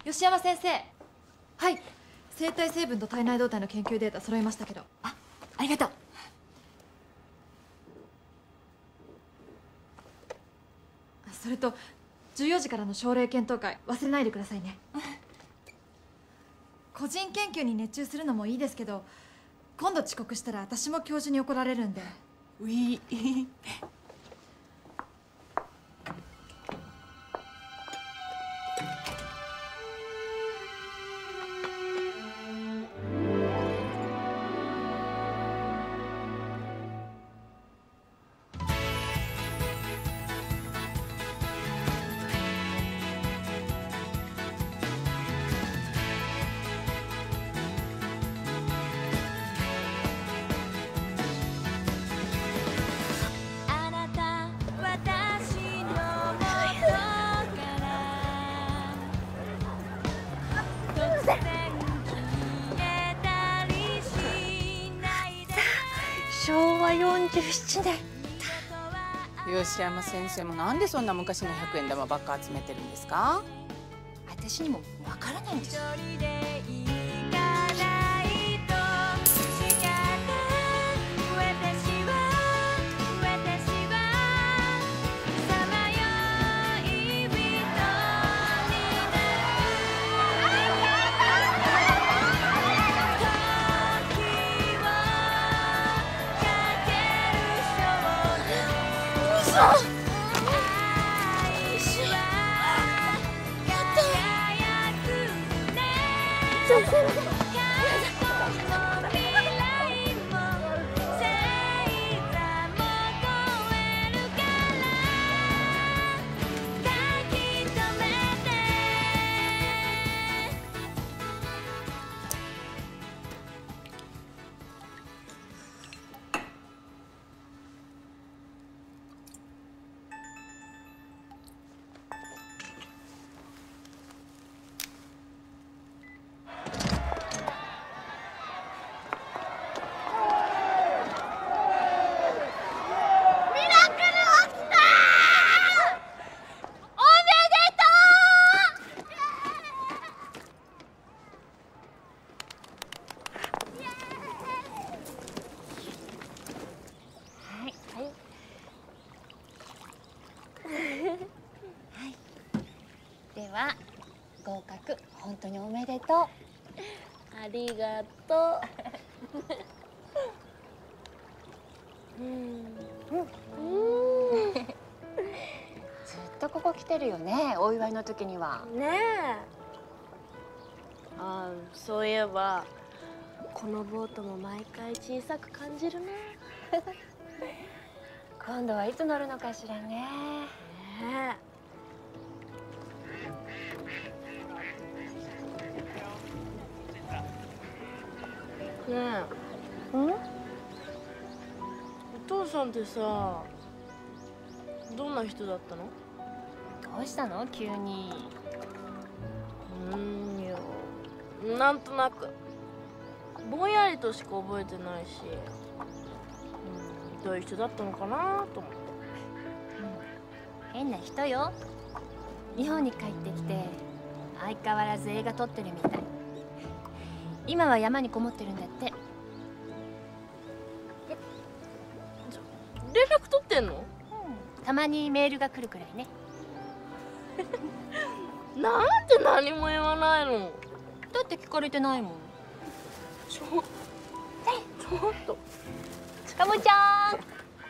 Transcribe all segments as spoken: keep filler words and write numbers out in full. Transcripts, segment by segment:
吉山先生。はい、生体成分と体内動態の研究データ揃いましたけど。 あ、ありがとう。 それとじゅうよじからの症例検討会忘れないでくださいね。個人研究に熱中するのもいいですけど、今度遅刻したら私も教授に怒られるんで。 ういしょうわよんじゅうななねん。 吉山先生もなんでそんな昔の百円玉ばっか集めてるんですか？ 私にもわからないんです。では合格本当におめでとう。 ありがとう。うん、 ずっとここ来てるよね、お祝いの時には。 ねえ。あ、そういえばこのボートも毎回小さく感じるな。 今度はいつ乗るのかしらね。 ねえ。ねえ。 ん？ お父さんってさ、どんな人だったの？ どうしたの急に。 うーん、いや、なんとなくぼんやりとしか覚えてないし、うん、どういう人だったのかなと思って。 うん、変な人よ。日本に帰ってきて相変わらず映画撮ってるみたい。今は山にこもってるんだって。 え、じゃ連絡取ってんの？ うん、たまにメールが来るくらいね。 なんで何も言わないの？ だって聞かれてないもん。 ちょ、ちょっと。 かもちゃん。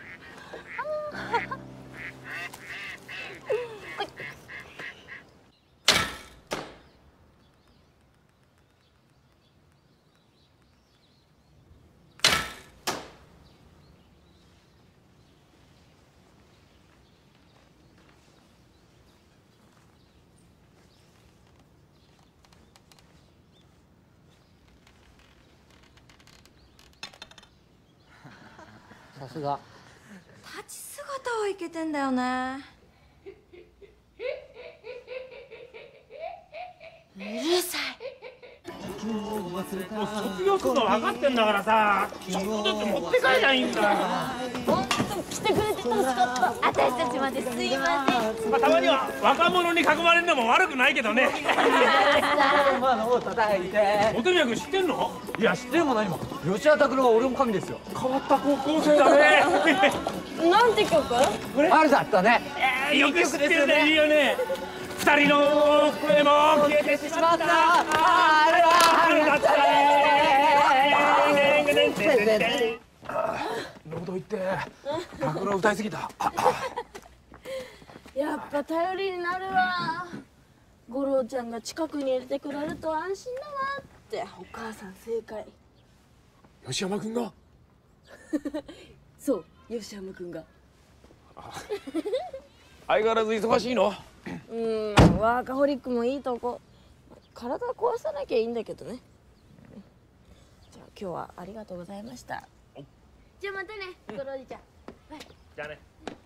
さすが。 立ち姿はいけてんだよね。 うるさい。 卒業するの分かってんだからさ、ちょっとずつ持って帰りゃいいんだよ。 本当来てくれて助かった。 私たちもまですいません。 まあ、たまには若者に囲まれるのも悪くないけどね。 馬のを叩いて。 本宮君知ってんの？ いや、知ってるも何も。吉田拓郎は俺の神ですよ。 変わった高校生だね。 なんて曲？ あれだったね。 えー、よく知ってるね。いいよね。二人の声も消えてしまった。あれは春だったね。喉言って拓郎歌いすぎた。 やっぱ頼りになるわ。五郎ちゃんが近くに入れてくれると安心だわって。お母さん正解。 吉山君が。 そう、吉山君が。 相変わらず忙しいの？ うん、ワーカホリックもいいとこ。体壊さなきゃいいんだけどね。じゃあ今日はありがとうございました。じゃあまたね、五郎おじちゃん。はい。 じゃあね。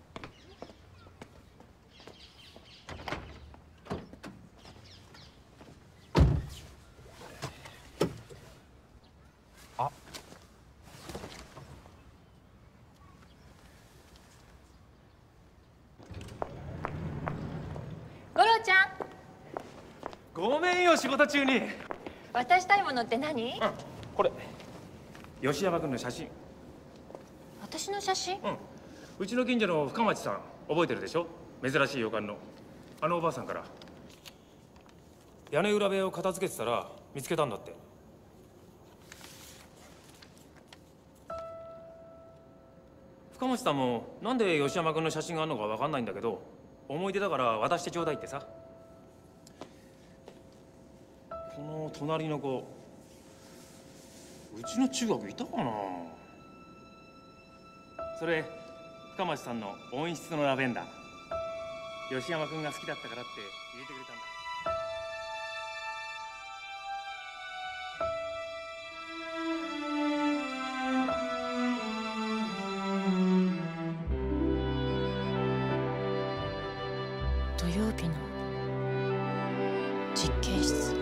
五郎ちゃん、 ごめんよ、仕事中に。 渡したいものって何？ うん、これ吉山君の写真。 私の写真？ うん、うちの近所の深町さん覚えてるでしょ？珍しい予感のあのおばあさんから。屋根裏部屋を片付けてたら見つけたんだって。深町さんもなんで吉山君の写真があるのかわかんないんだけど、思い出だから渡してちょうだいってさ。この隣の子、うちの中学いたかな。それ深町さんの温室のラベンダー。吉山君が好きだったからって入れてくれたんだ。 土曜日の実験室。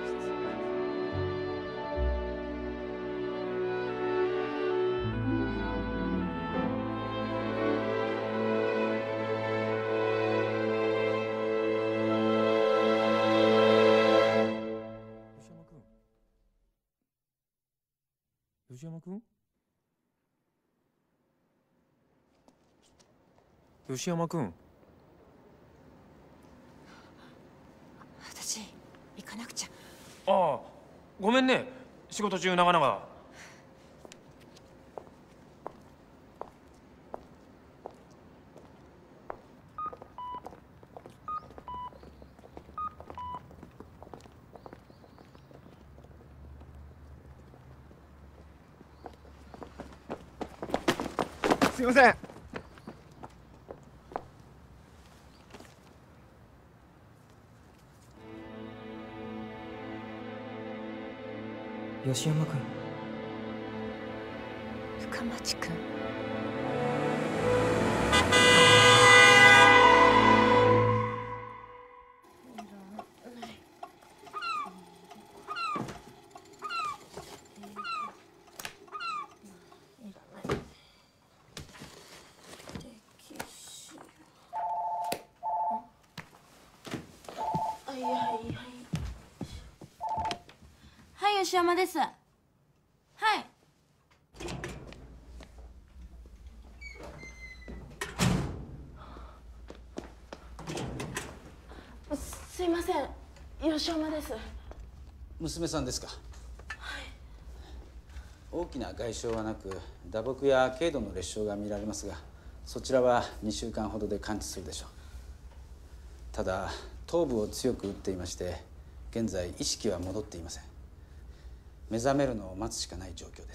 吉山君？吉山君？ 私行かなくちゃ。 ああ、ごめんね、仕事中長々。 すいません。 吉山君。 深町君。 はいはいはい。はい、吉山です。はい。すいません、吉山です。 娘さんですか？はい。大きな外傷はなく打撲や軽度の裂傷が見られますが、そちらはにしゅうかんほどで完治するでしょう。ただ頭部を強く打っていまして、現在意識は戻っていません。目覚めるのを待つしかない状況です。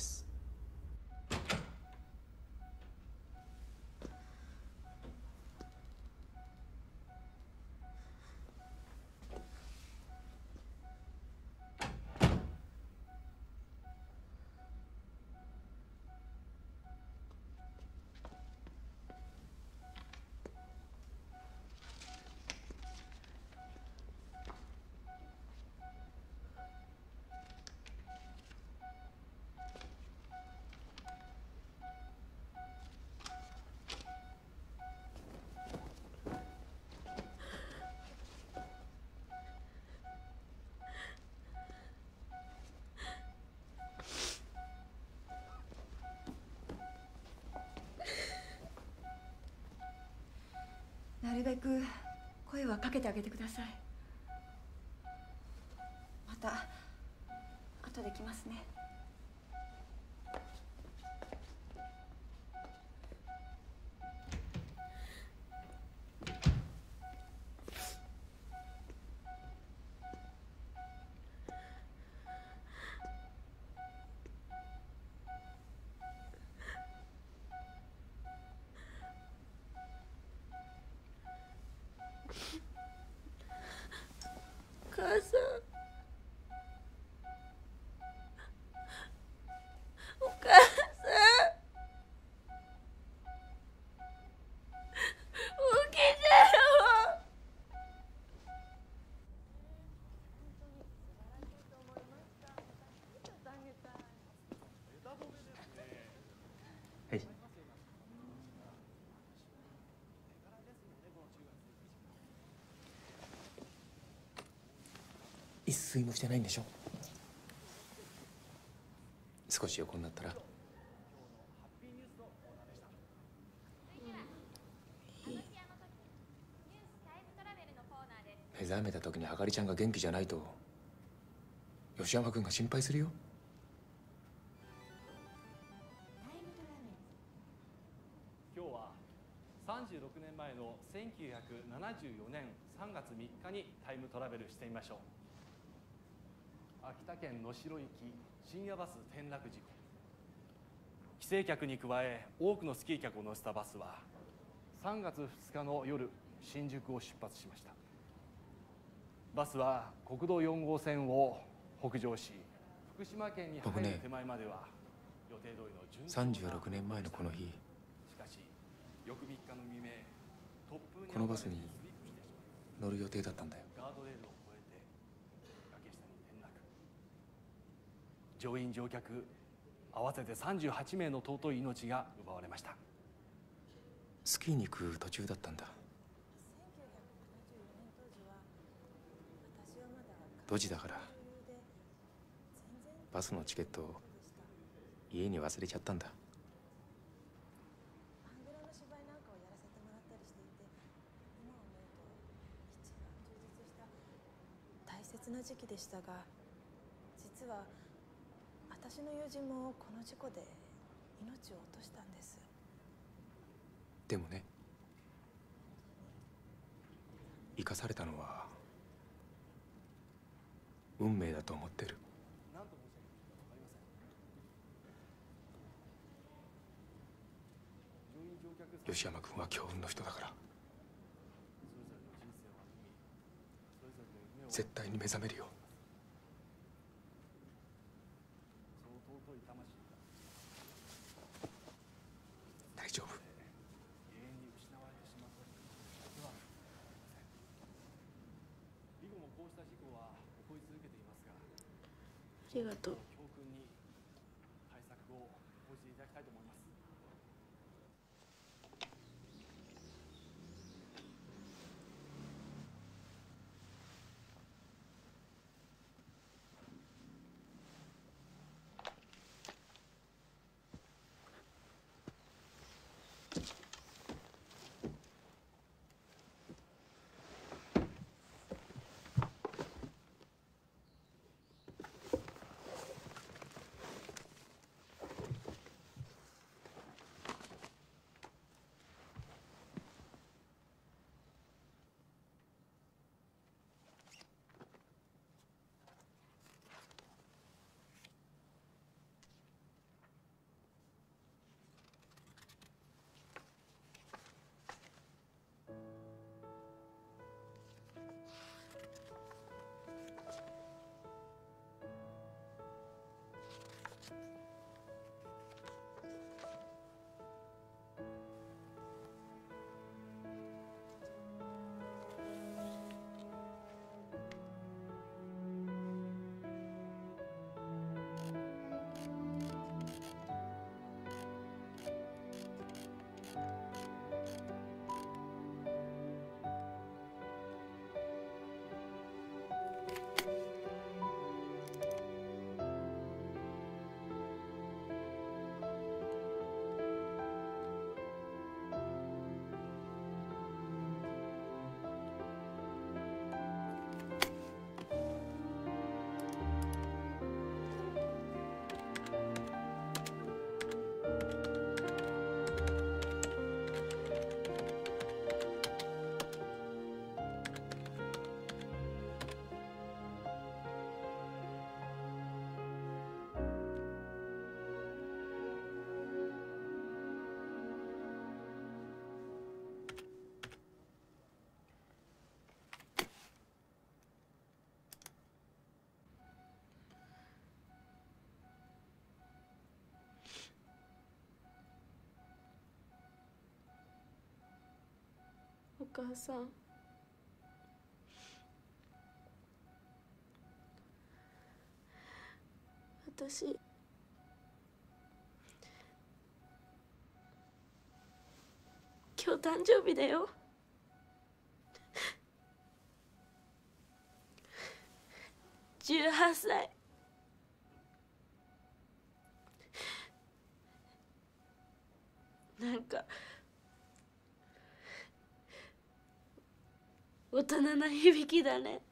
なるべく声はかけてあげてください。また後で来ますね。 お母さん、お母さん、起きてよ。 はい。一睡もしてないんでしょ。少し横になったら。目覚めた時にあかりちゃんが元気じゃないと吉山君が心配するよ。 今日はさんじゅうろくねんまえのせんきゅうひゃくななじゅうよねんさんがつみっかにタイムトラベルしてみましょう。秋田県能代行き深夜バス転落事故。帰省客に加え多くのスキー客を乗せたバスはさんがつふつかの夜新宿を出発しました。バスは国道よん号線を北上し福島県に入る手前までは予定通りの順調なさんじゅうろくねんまえのこの日、 しかし翌みっかの未明、突風にこのバスに乗る予定だったんだよ。 ガードレールを越えて崖下に転落。乗員乗客合わせてさんじゅうはちめいの尊い命が奪われました。 スキーに行く途中だったんだ。ドジだからバスのチケットを家に忘れちゃったんだ。 大切な時期でしたが、実は私の友人もこの事故で命を落としたんです。 でもね、生かされたのは運命だと思ってる。吉山君は強運の人だから絶対に目覚めるよ。大丈夫。以後もこうした事故は起こり続けていますが、 ありがとう。 教訓に対策を講じていただきたいと思います。 お母さん、私今日誕生日だよ。じゅうはっさい。なんか大人な響きだね。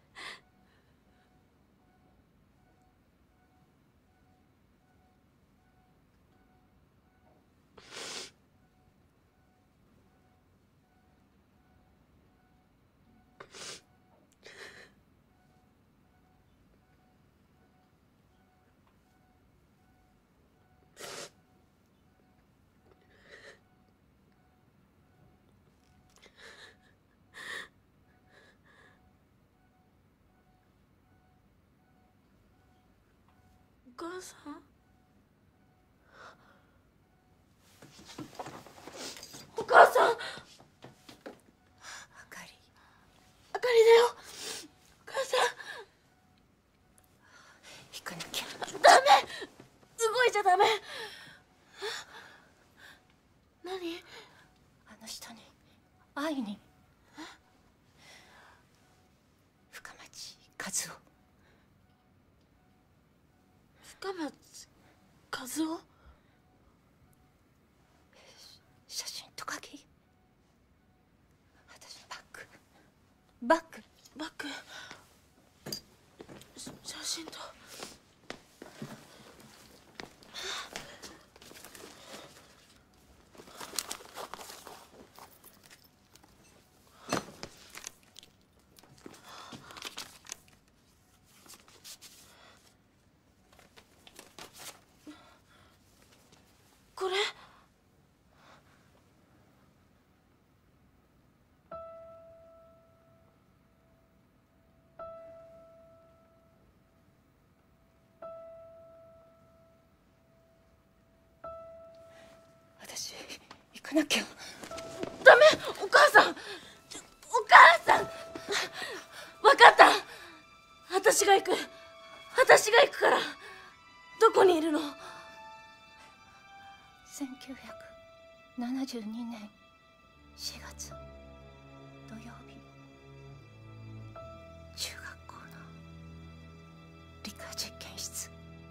お母さん、お母さん、あかり、あかりだよ。お母さん、行かなきゃ。ダメ、動いちゃダメ。何？ あの人に会いに。深町和夫。 深町和夫？ 写真と鍵、私のバッグ、バッグバッグ、写真と。これ私行かなきゃ。 ダメ、お母さん、お母さん、分かった。私が行く、私が行くから。どこにいるの？ せんきゅうひゃくななじゅうにねんしがつ土曜日、中学校の理科実験室。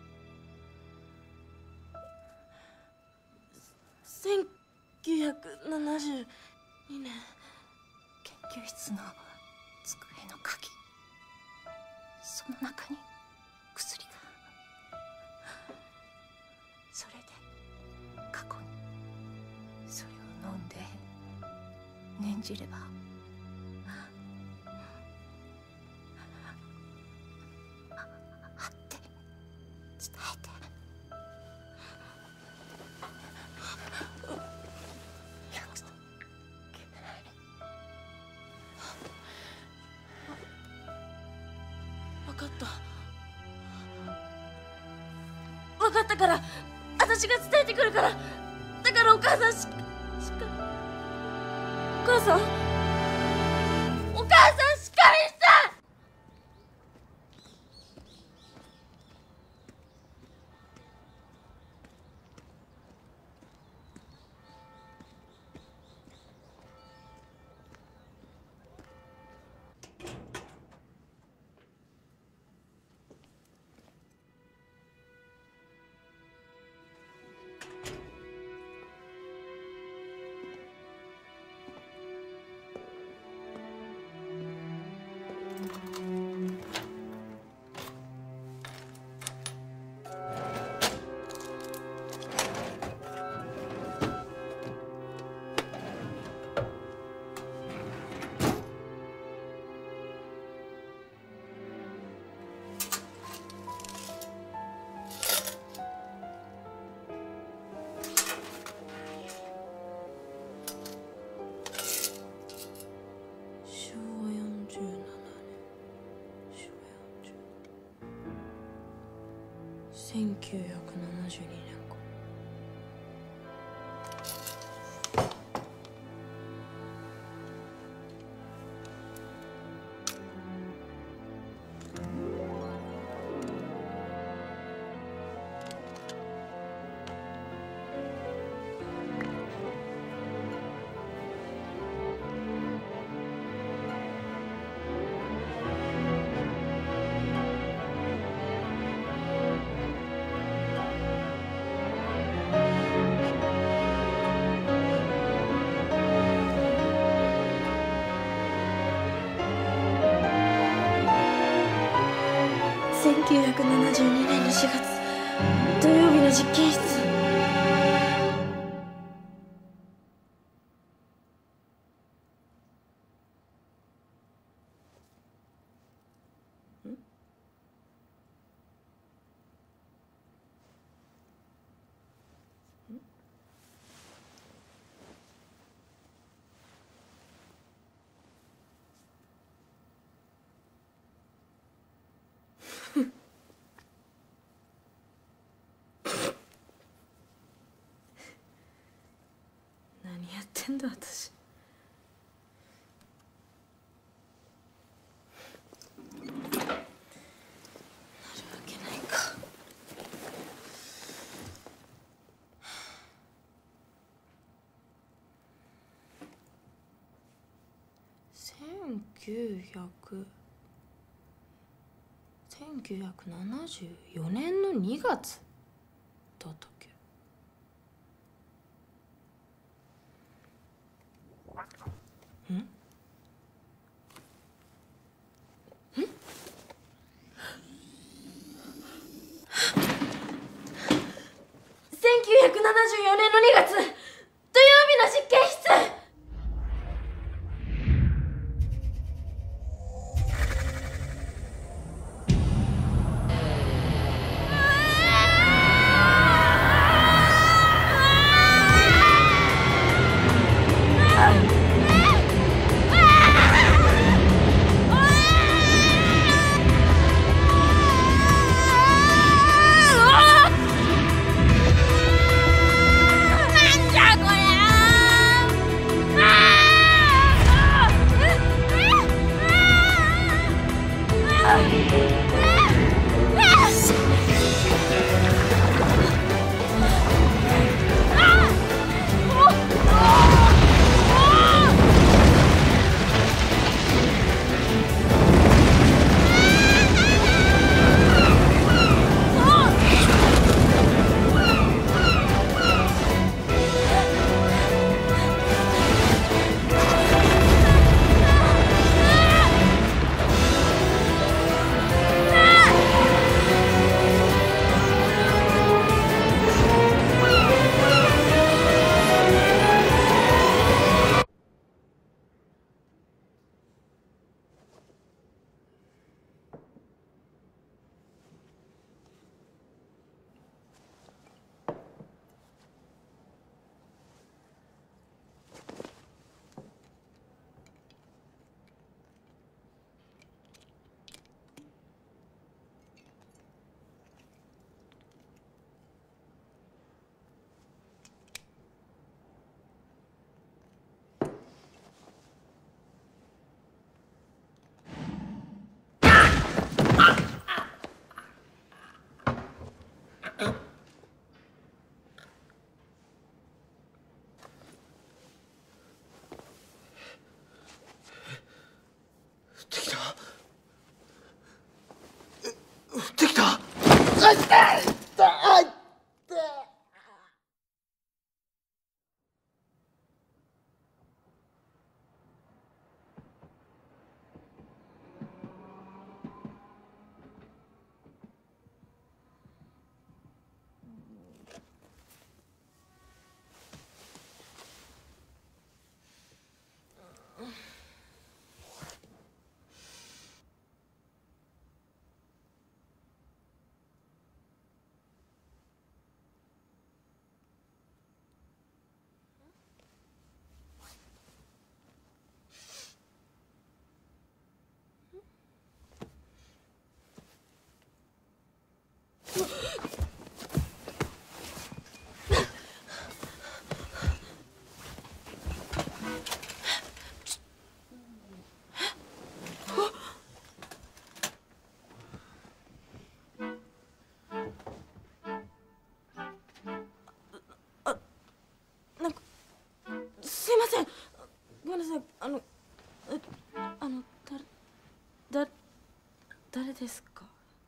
せんきゅうひゃくななじゅうにねん。 研究室の机の鍵、その中に薬が。それで過去にそれを飲んで念じればあって伝えて。約束。 分かった、分かったから、私が伝えてくるから。だからお母さん、ししっかり。お母さん、お母さん、しっかりして。せんきゅうひゃくななじゅうにねんか。 きゅうひゃくななじゅうにねんのしがつ土曜日の実験室。何やってんだ私。なるわけないか。せんきゅうひゃくせんきゅうひゃくななじゅうよねんのにがつだったっけ。ん？ん？せんきゅうひゃくななじゅうよねんのにがつ土曜日の実験室。 できた。 すいません、ごめんなさい。あのえあのだだ誰ですか？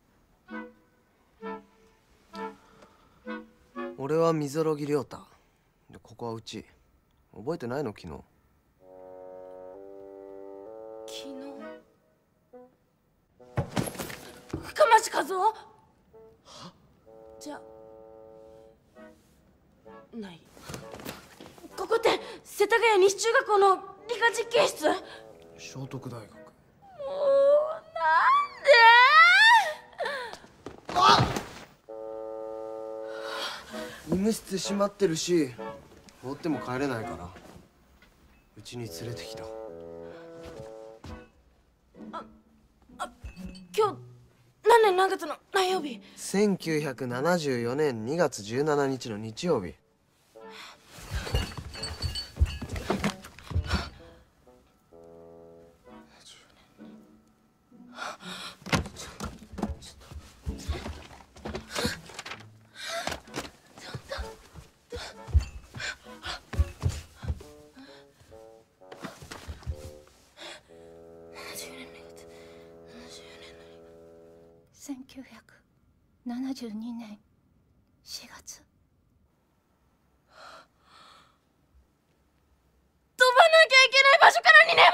俺は水呂木亮太で、ここはうち。覚えてないの？昨日。 昨日？深深町和夫？は？じゃない。ここって世田谷西中学校の理科実験室？ 聖徳大学。 もうなんで？あっ！ 医務室閉まってるし放っても帰れないからうちに連れてきた。 ああ今日何年何月の何曜日？ せんきゅうひゃくななじゅうよねんにがつじゅうしちにちの日曜日。 せんきゅうひゃくななじゅうにねんしがつ。 飛ばなきゃいけない場所からにね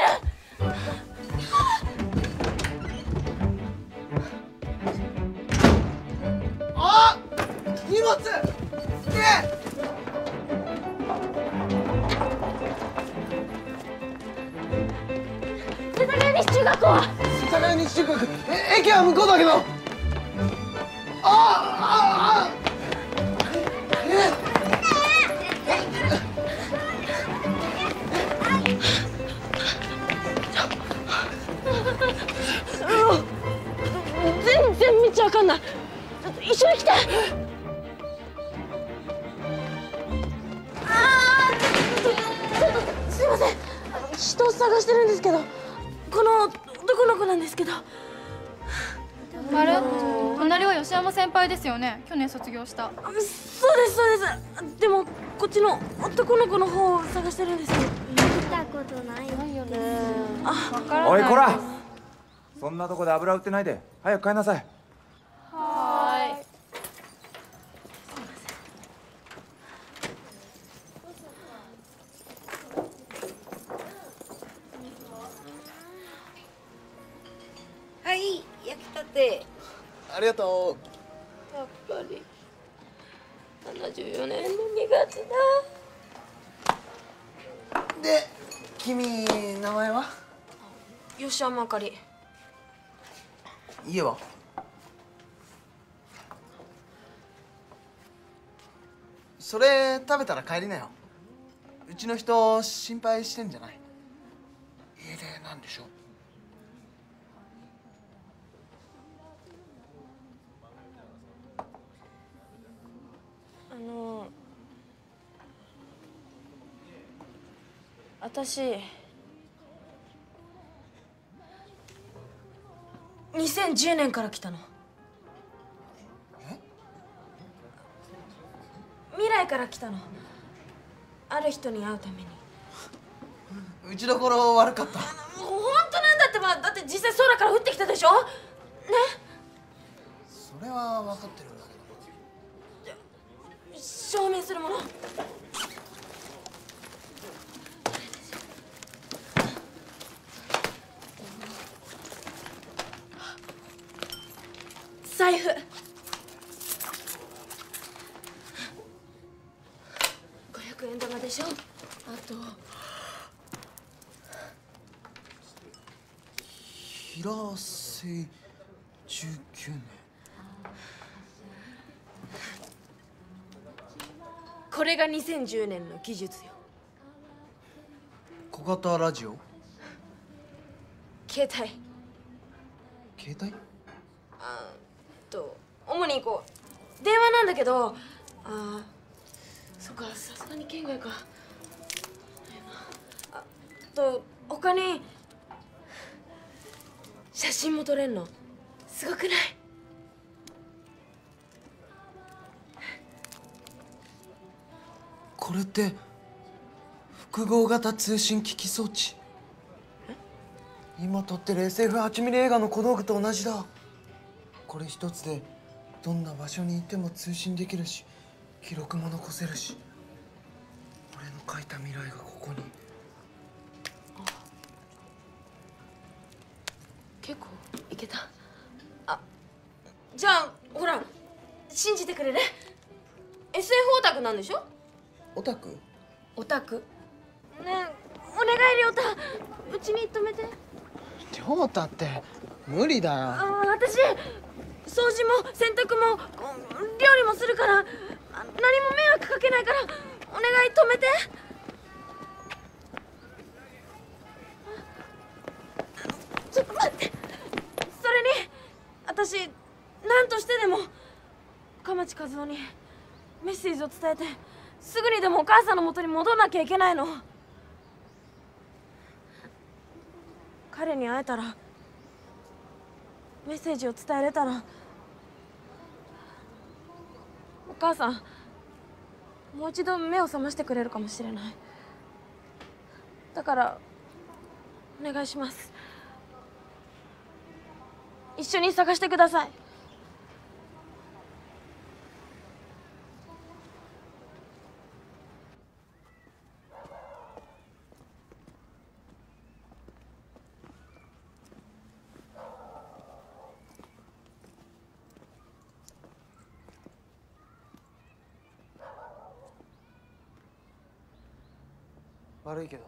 んも経ってる。 あっ！荷物！ねえ！世田谷西中学校は？ 世田谷西中学、え、駅は向こうだけど。ああああ。え全然道わかんない。ちょっと一緒に来て。ああ、ちょっとすいません。人を探してるんですけど、この男の子なんですけど。 あれ、隣は吉山先輩ですよね。去年卒業した。 そうですそうです。でもこっちの男の子の方を探してるんです。見たことないよね。あ、わからない。 おいこら、そんなとこで油売ってないで早く帰んなさい。 はーい。 はい、焼きたて。 ありがとやっぱりななじゅうよねんのにがつだ。 う。で、君名前は？ 吉山あかり。 家は？それ食べたら帰りなよ。うちの人心配してんじゃない？家出なんでしょ？ あの私にせんじゅうねんから来たの。未来から来たの。ある人に会うために。 うちの頃悪かった。 本当なんだってば。だって実際空から降ってきたでしょね。 それは分かってるんだけど。 証明するもの。財布。ごひゃくえん玉でしょ。あと平成じゅうきゅうねん。 これがにせんじゅうねんの技術よ。 小型ラジオ？ 携帯。 携帯？ あーと主にこう電話なんだけど、ああそっか、さすがに県外か。あと他に写真も撮れんの。すごくない？ これって複合型通信機器装置。今撮ってる エスエフはちミリ 映画の小道具と同じだ。これ一つでどんな場所にいても通信できるし記録も残せるし、俺の描いた未来がここに。 結構いけた。あ、 じゃあほら信じてくれる？ エスエフ オタクなんでしょ？ オタク？ オタク。ねえお願い亮太、うちに泊めて。 亮太って無理だよ。 あ私掃除も洗濯も料理もするから何も迷惑かけないからお願い止めて。ちょっと待って。それに私何としてでも深町和夫にメッセージを伝えてすぐにでもお母さんの元に戻らなきゃいけないの。彼に会えたらメッセージを伝えれたらお母さんもう一度目を覚ましてくれるかもしれない。だからお願いします。一緒に探してください。 悪いけど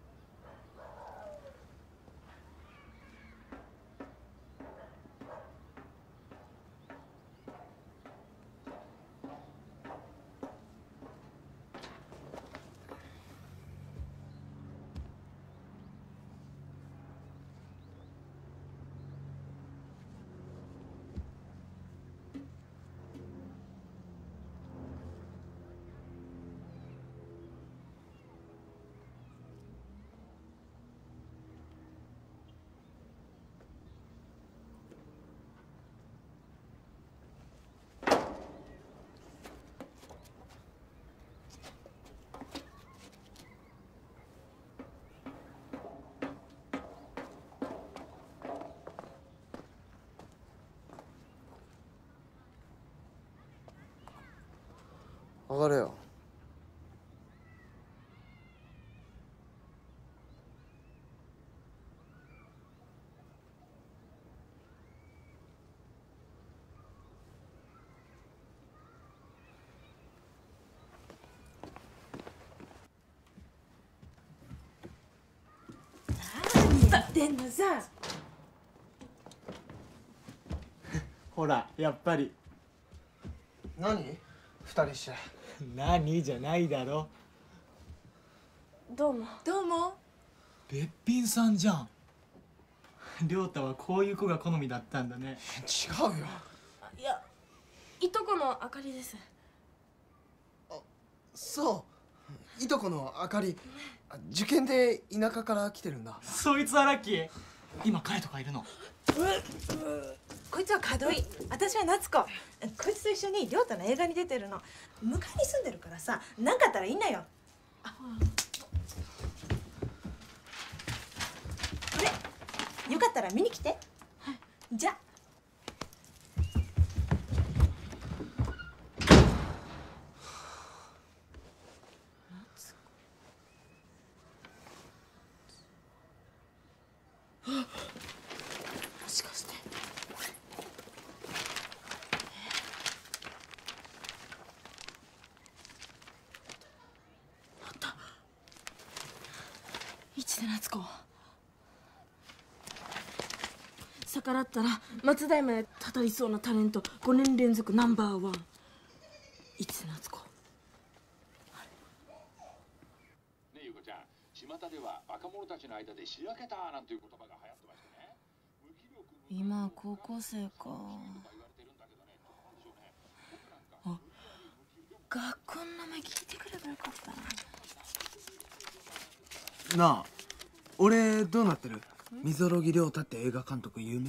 上がれよ。 何でんのさ。 ほらやっぱり。 何？二人して何じゃないだろ。 どうも。 どうも。 べっぴんさんじゃん。亮太はこういう子が好みだったんだね。 違うよ。 いやいとこのあかりです。 そういとこのあかり、受験で田舎から来てるんだ。 そいつはラッキー。今彼とかいるの？ こいつは門井、私は夏子。こいつと一緒に亮太の映画に出てるの。向かいに住んでるからさ、何かあったらいいんだよ。あ、これよかったら見に来て。はい、じゃ。もしかして。 市瀬夏子。逆らったら松平までたたりそうなタレントごねん連続ナンバーワン市瀬夏子。 ねえゆかちゃん、巷では若者たちの間でしらけたなんていう言葉が流行ってましてね。 今高校生か。あ、学校の名前聞いてくればよかったな。 なあ、俺どうなってる？溝呂木亮太って映画監督有名？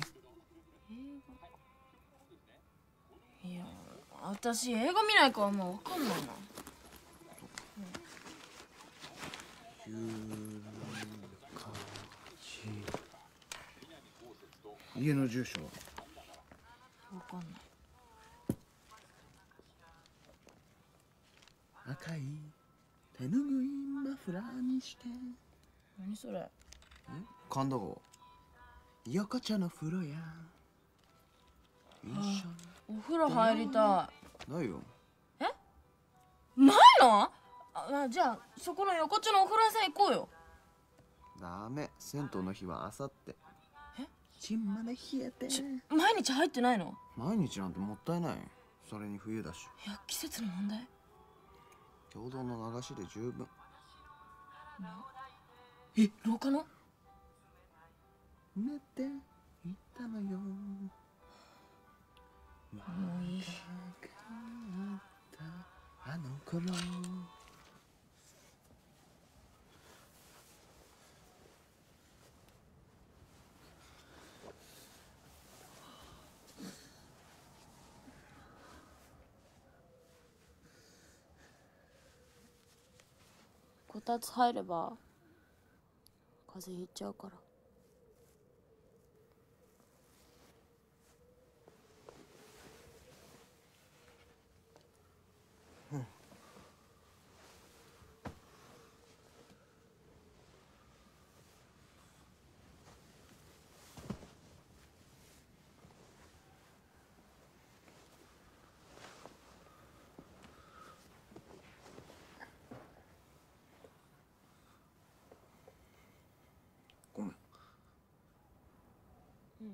いや、私映画見ないからもう分かんないな。 家の住所は？ 分かんない。 赤い手ぬぐいマフラーにして。 何それ？ 神田川横丁の風呂や一緒にお風呂入りたないよ。 い。え、ないの？あ、じゃあそこの横丁のお風呂屋さん行こうよ。 ダメ、銭湯の日はあさって。 え、 チンまで冷えて。 毎日入ってないの？ 毎日なんてもったいない。それに冬だし。 いや、季節の問題。 共同の流しで十分。 え、廊下の？ 寝ていたのよ。もういい。あの頃。 こたつ入れば風邪ひいちゃうから。 ごめん。 うん。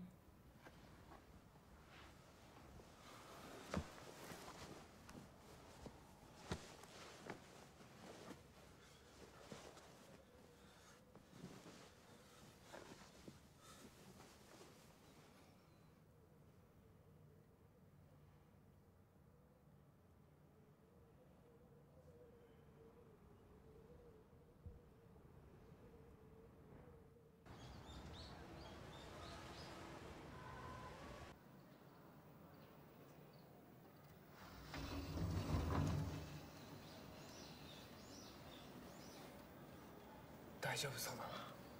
大丈夫そうだな。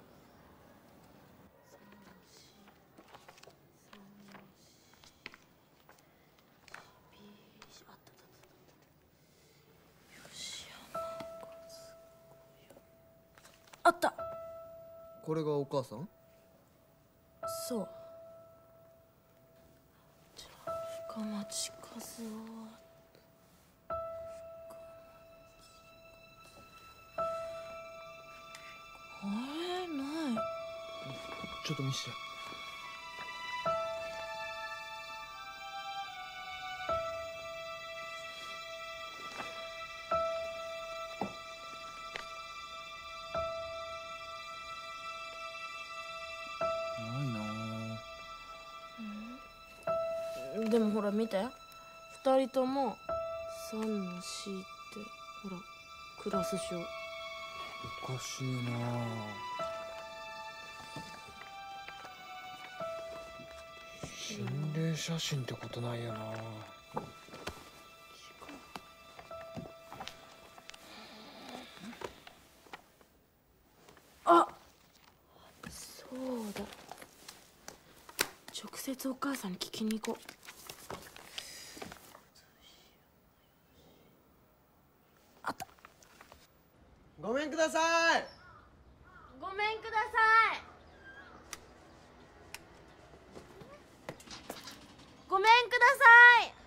あった。 これがお母さん？ そう。じゃあ深町和夫。あれない。 ちょっと見して。ないなぁ。でもほら見て、二人とも三の四ってほらクラス賞。 おかしいなぁ。心霊写真ってことないよな。 あ、そうだ。直接お母さんに聞きに行こう。あった。 ごめんください。 ごめんください。ごめんください。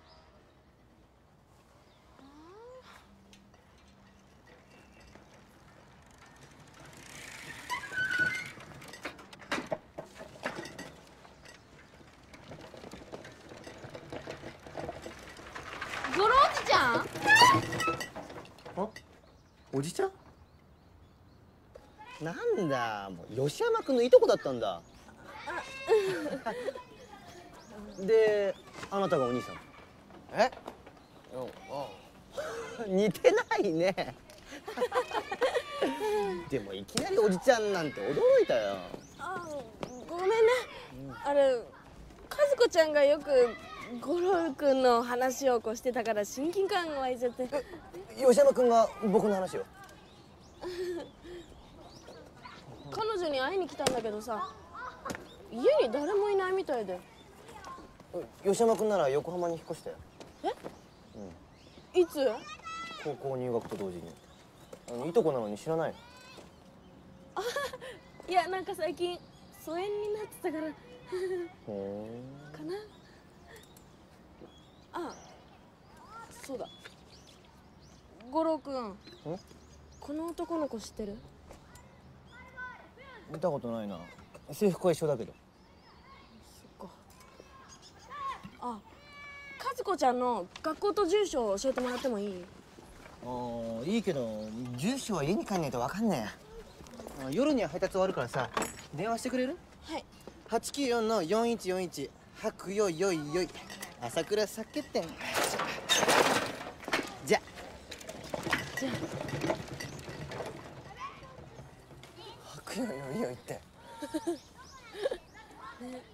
ゴロおじちゃん？ あ、おじちゃん？ なんだ、もう吉山君のいとこだったんだ。で、あなたがお兄さん。え？似てないね。でもいきなりおじちゃんなんて驚いたよ。 あ、ごめんね。あれ、和子ちゃんがよくゴロくんの話をこうしてたから親近感湧いちゃって。 吉山君が僕の話を。 彼女に会いに来たんだけどさ、家に誰もいないみたいで。 吉山君なら横浜に引っ越したよ。 え？ うん。 いつ？ 高校入学と同時に。あのいとこなのに知らないの？ あ、いや、なんか最近疎遠になってたから。 ほーん。 かな。 あ、そうだ。五郎くん、この男の子知ってる？ 見たことないな。制服は一緒だけど。 そっか。あ、和子ちゃんの学校と住所を教えてもらってもいい？ ああ、いいけど住所は家に帰んないとわかんねえ。夜には配達終わるからさ、電話してくれる？ はい。 はちきゅうよんのよんいちよんいち。はくよよいよい。朝倉酒店。じゃ。 じゃあ。 はくよよいよいって。 ね、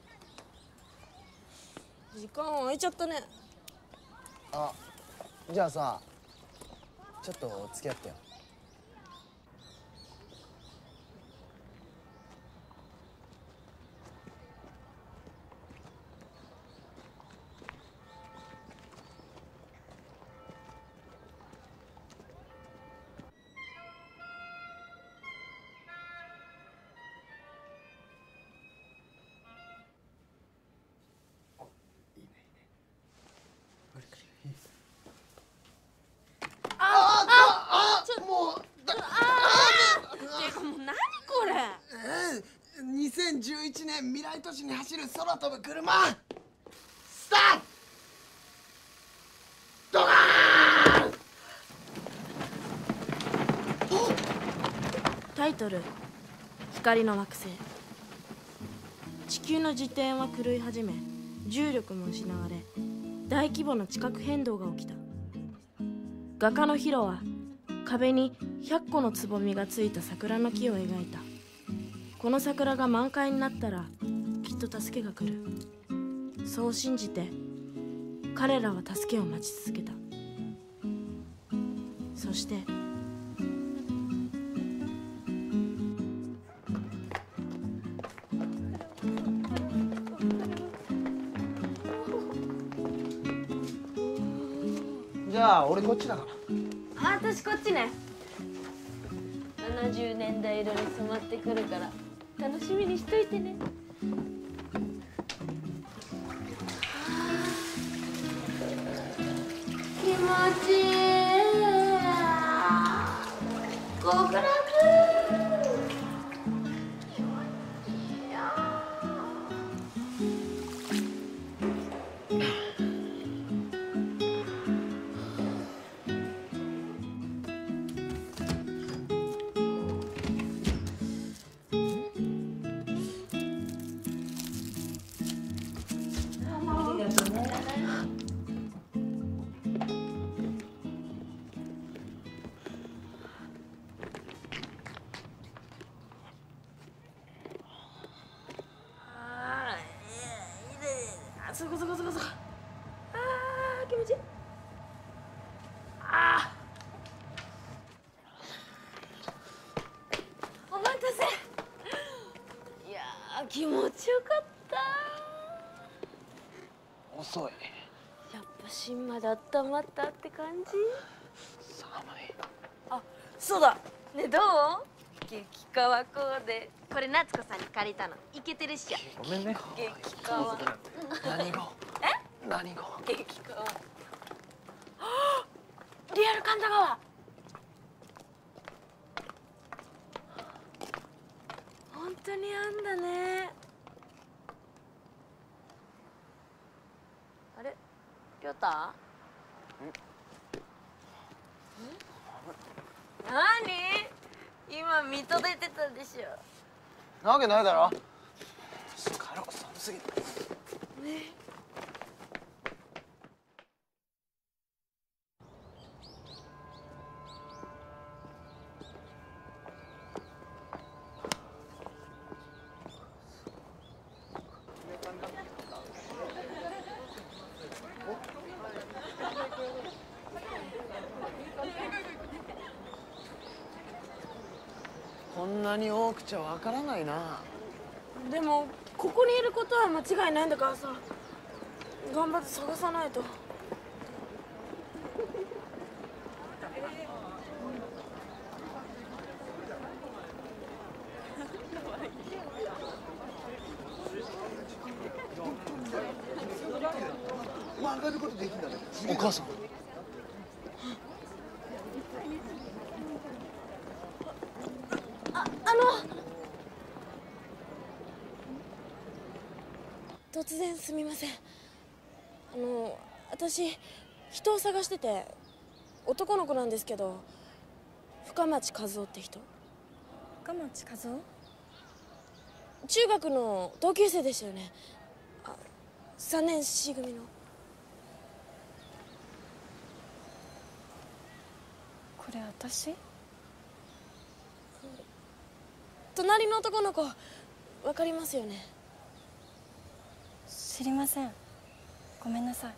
時間空いちゃったね。 あ、じゃあさ、ちょっと付き合ってよ。 にせんじゅういちねん未来都市に走る空飛ぶ車スタート。ドカーン。 タイトル「光の惑星」。地球の自転は狂い始め、重力も失われ、大規模な地殻変動が起きた。画家のヒロは壁にひゃっこのつぼみがついた桜の木を描いた。この桜が満開になったらきっと助けが来る。そう信じて彼らは助けを待ち続けた。そしてじゃあ俺こっちだから。 あ、私こっちね。ななじゅうねんだい色に染まってくるから楽しみにしといてね。気持ちいい。極楽。そこそこそこそこ。あー気持ちいい。あーお待たせ。いやー気持ちよかった。 遅い。 やっぱ芯まで温まったって感じ。 寒い。 あ、そうだね。どう激川コーデ。これ夏子さんに借りたの。イケてるっしょ。 ごめんね。 激川。 何語？ え？ 何語？ 激川。リアル神田川。本当にあんだね。あれ、りょうた？何？今水戸出てたでしょ。 なわけないだろ。帰ろう、寒すぎる。 ね。 こんなに多くちゃわからないな。 でもここにいることは間違いないんだからさ、頑張って探さないと。 曲ががることできんだね。お母さん。 あ、あの突然すみません。あの私人を探してて、男の子なんですけど、深町和夫って人。 深町和夫？ 中学の同級生でしたよね。あ、さんねん C 組の。 これ私？ 隣の男の子わかりますよね？ 知りません。ごめんなさい。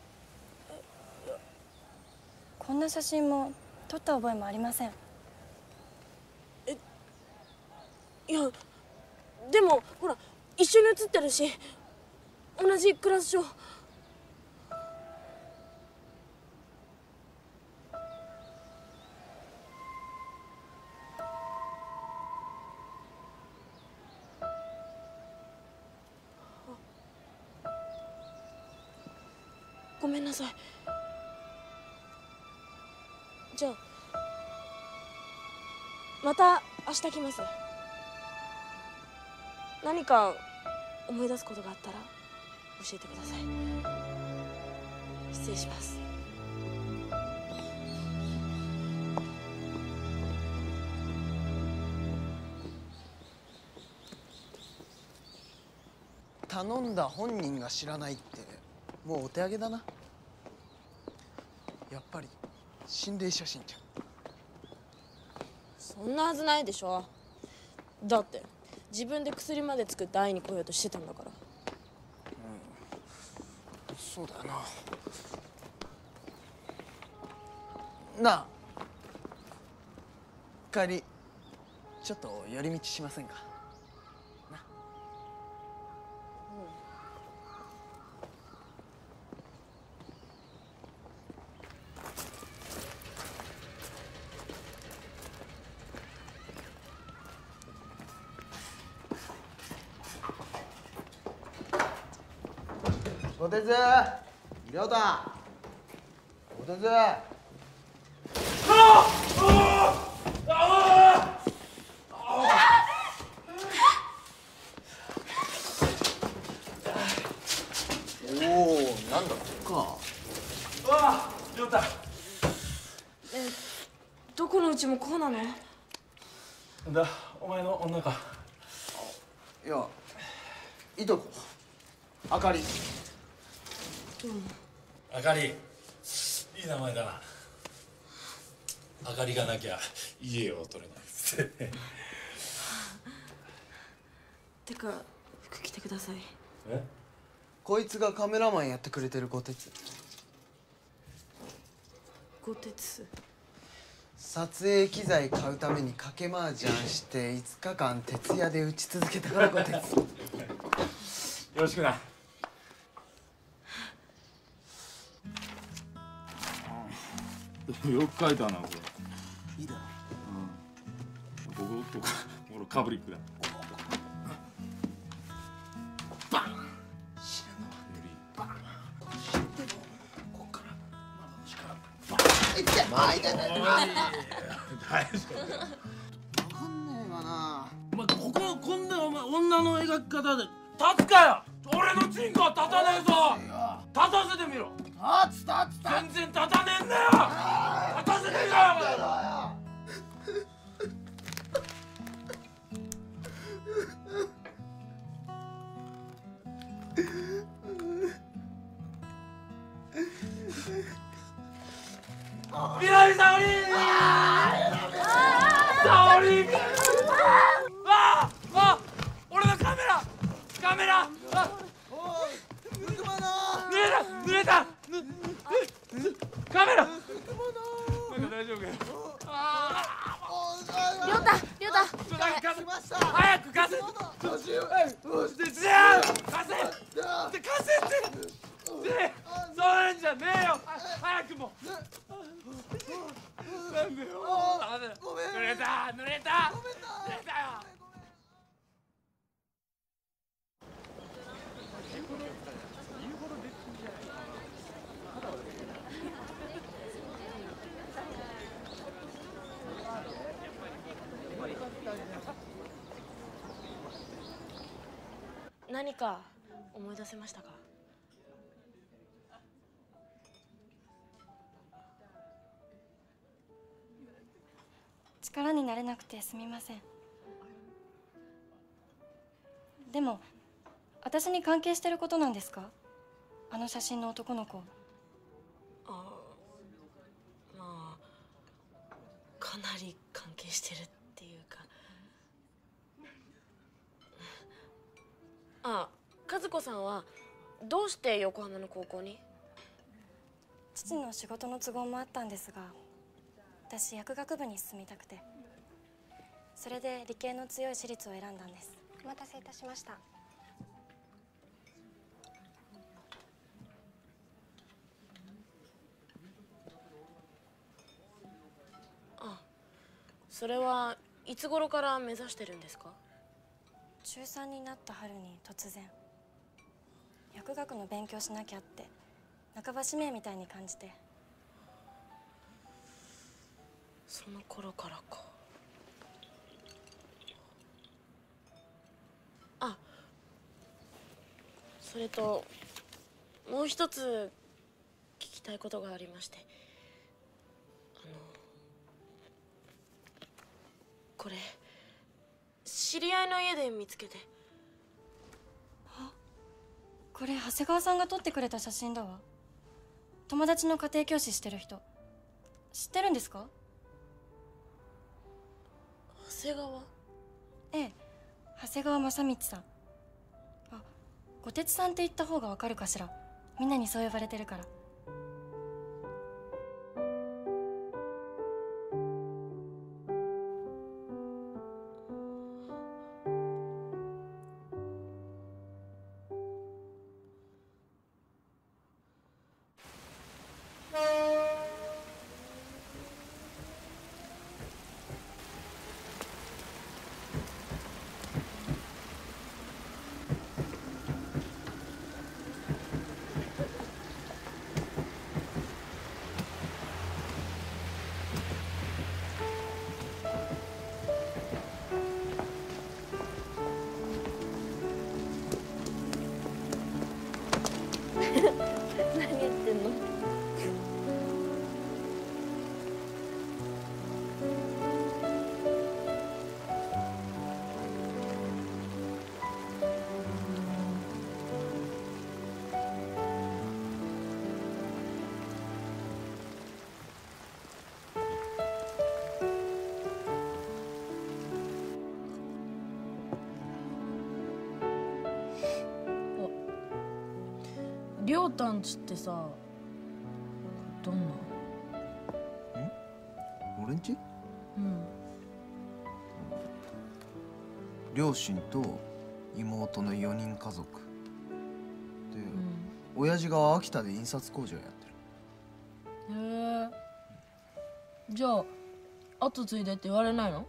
こんな写真も撮った覚えもありません。 え、いやでもほら一緒に写ってるし、同じクラス書。ごめんなさい。じゃあまた明日来ます。何か思い出すことがあったら教えてください。失礼します。 頼んだ本人が知らないってもうお手上げだな。やっぱり心霊写真じゃん。 そんなはずないでしょ。だって自分で薬まで作って会いに来ようとしてたんだから。 うん、そうだよな。なあ帰りちょっと寄り道しませんか？ 小鉄、亮太、小鉄。 おお、なんだそっか。 わあ、亮太。 え、どこのうちもこうなの？ なんだ、お前の女か。 いや、いとこ、あかり。 どうも。 あかり、いい名前だな。あかりがなきゃ家を取れないっつって。 てか服着てください。 え？こいつがカメラマンやってくれてる五鉄。 五鉄。 撮影機材買うために賭け麻雀していつかかん徹夜で打ち続けたから五鉄。 よろしくな。よく書いたなこれ。 いいだろ。 うん。こことかこのカブリックだ。バン。死ぬのはよりバン。死んでもこっから窓の力バン。いってまあいいだね。大丈夫。 わかんねえわな。 お前こここんなお前女の描き方で立つかよ。俺のチンコは立たねえぞ。立たせてみろ。 立つ立つ立つ。全然立たねえんだよ。立たせねえかよお前。南沙織。沙織。ああ、俺のカメラ。カメラ。あ、濡れた濡れた。カメラ。なんか大丈夫かよ。 亮太、亮太。 早く貸せ。じゃあ貸せ。貸せって。そうなんじゃねえよ。早くも。なんでよ。濡れた濡れた濡れたよ。 何か思い出せましたか？ 力になれなくてすみません。でも私に関係してることなんですか？あの写真の男の子。 ああ、まあかなり関係してるっていうか。あ、和子さんはどうして横浜の高校に？ 父の仕事の都合もあったんですが、私薬学部に進みたくて、それで理系の強い私立を選んだんです。お待たせいたしました。 あ、それはいつ頃から目指してるんですか？ ちゅうさんになった春に突然薬学の勉強しなきゃって半ば使命みたいに感じて。 その頃からか。あ、それともう一つ聞きたいことがありまして、あのこれ知り合いの家で見つけて。 あ、これ長谷川さんが撮ってくれた写真だわ。友達の家庭教師してる人知ってるんですか？ 長谷川？ ええ、長谷川正道さん。あ、ごてつさんって言った方がわかるかしら。みんなにそう呼ばれてるから。 何言ってんの？りょうたんちってさ、どんな？ 俺んち？ うん。 両親と妹のよにん家族で、うん、親父が秋田で印刷工場やってる。 へえ。じゃあ後継いでって言われないの？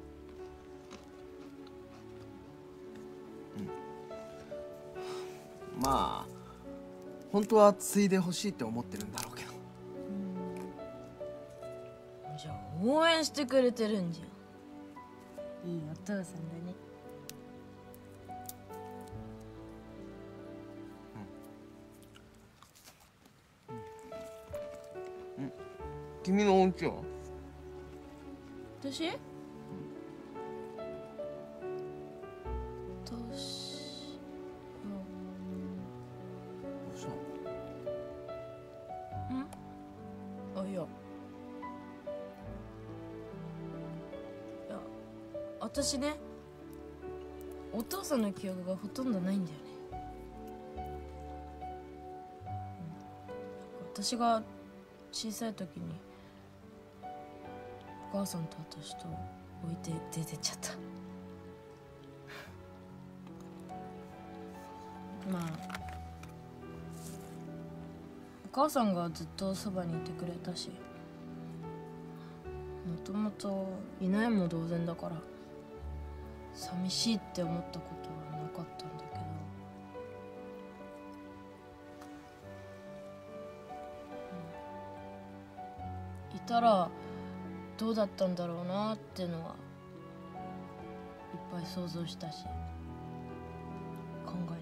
うん、まあ本当は継いでほしいって思ってるんだろうけど。 うん、じゃあ応援してくれてるんじゃん。いいお父さんだね。 うん。うん。君のお家は？ 私？うん、私ね、お父さんの記憶がほとんどないんだよね。私が小さい時にお母さんと私と置いて出てっちゃった。まあお母さんがずっとそばにいてくれたし、もともといないも同然だから寂しいって思ったことはなかったんだけど、うん、いたらどうだったんだろうなってのはいっぱい想像したし考え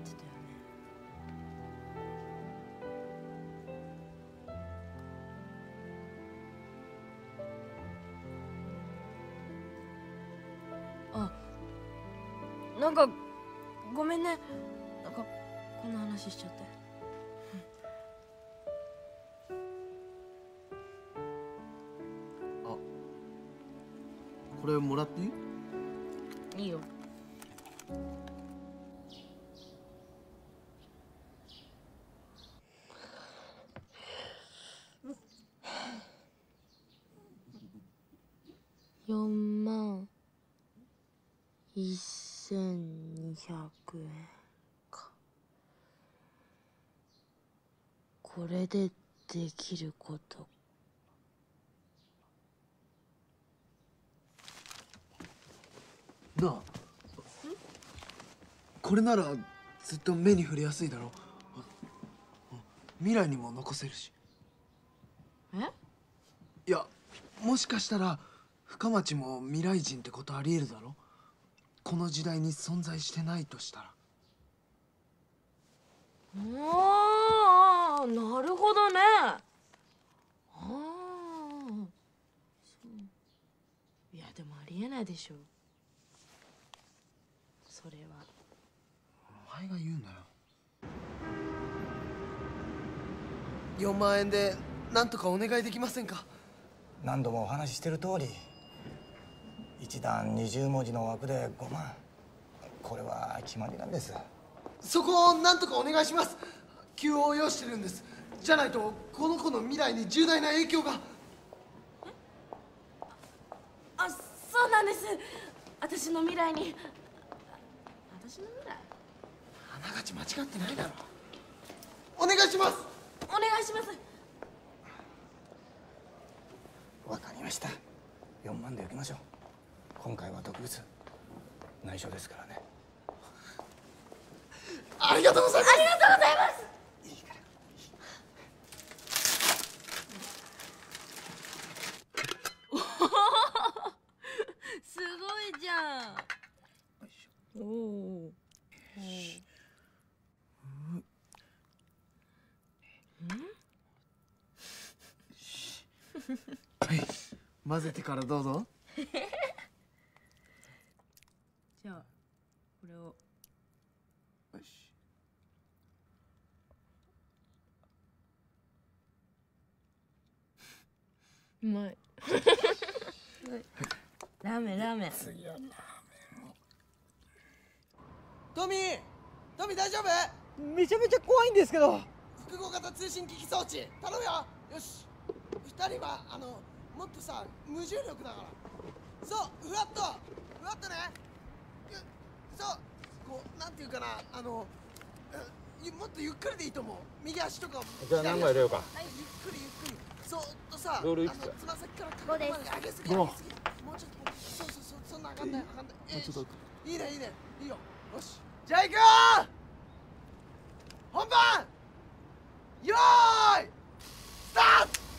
なんかごめんね。なんかこんな話しちゃって。 あ、これもらっていい？ いいよ。よんまんせんにひゃくえんか。これでできることなあ、これならずっと目に触れやすいだろ。未来にも残せるし。 え？ いや、もしかしたら深町も未来人ってことありえるだろ。この時代に存在してないとしたら。 ああ、なるほどね。ああ、そう。いやでもありえないでしょ。それは。 お前が言うんだよ。よんまんえんでなんとかお願いできませんか？ 何度もお話ししてる通り、一段にじゅう文字の枠でごまん、これは決まりなんです。 そこをなんとかお願いします。急を要してるんです。じゃないとこの子の未来に重大な影響が。 あ、そうなんです。私の未来に。私の未来？ あながち間違ってないだろ。お願いします。 お願いします。 わかりました。よんまんで受けましょう。今回は特別内緒ですからね。 ありがとうございます。 ありがとうございます。 いいから。 すごいじゃん。おお。 はい、混ぜてからどうぞ。 じゃあこれを。 よし。 うまい。ラーメンラーメン。 次はラーメンを。 トミー、トミー大丈夫？ めちゃめちゃ怖いんですけど。 複合型通信機器装置頼むよ。よし。二人はあのもっとさ無重力だから。そうふわっとふわっとね。そうこうなんていうかな、あのもっとゆっくりでいいと思う。右足とかじゃあ何枚入れようか。 はい、ゆっくりゆっくり。そーっとさ、 ロールいくつ？ あのつま先から肩まで上げすぎ上げすぎ。もうちょっとそうそうそう、そんな上がんない上がんない。えー、いいねいいねいいよ。よしじゃあ行くよー。本番よーいスタート。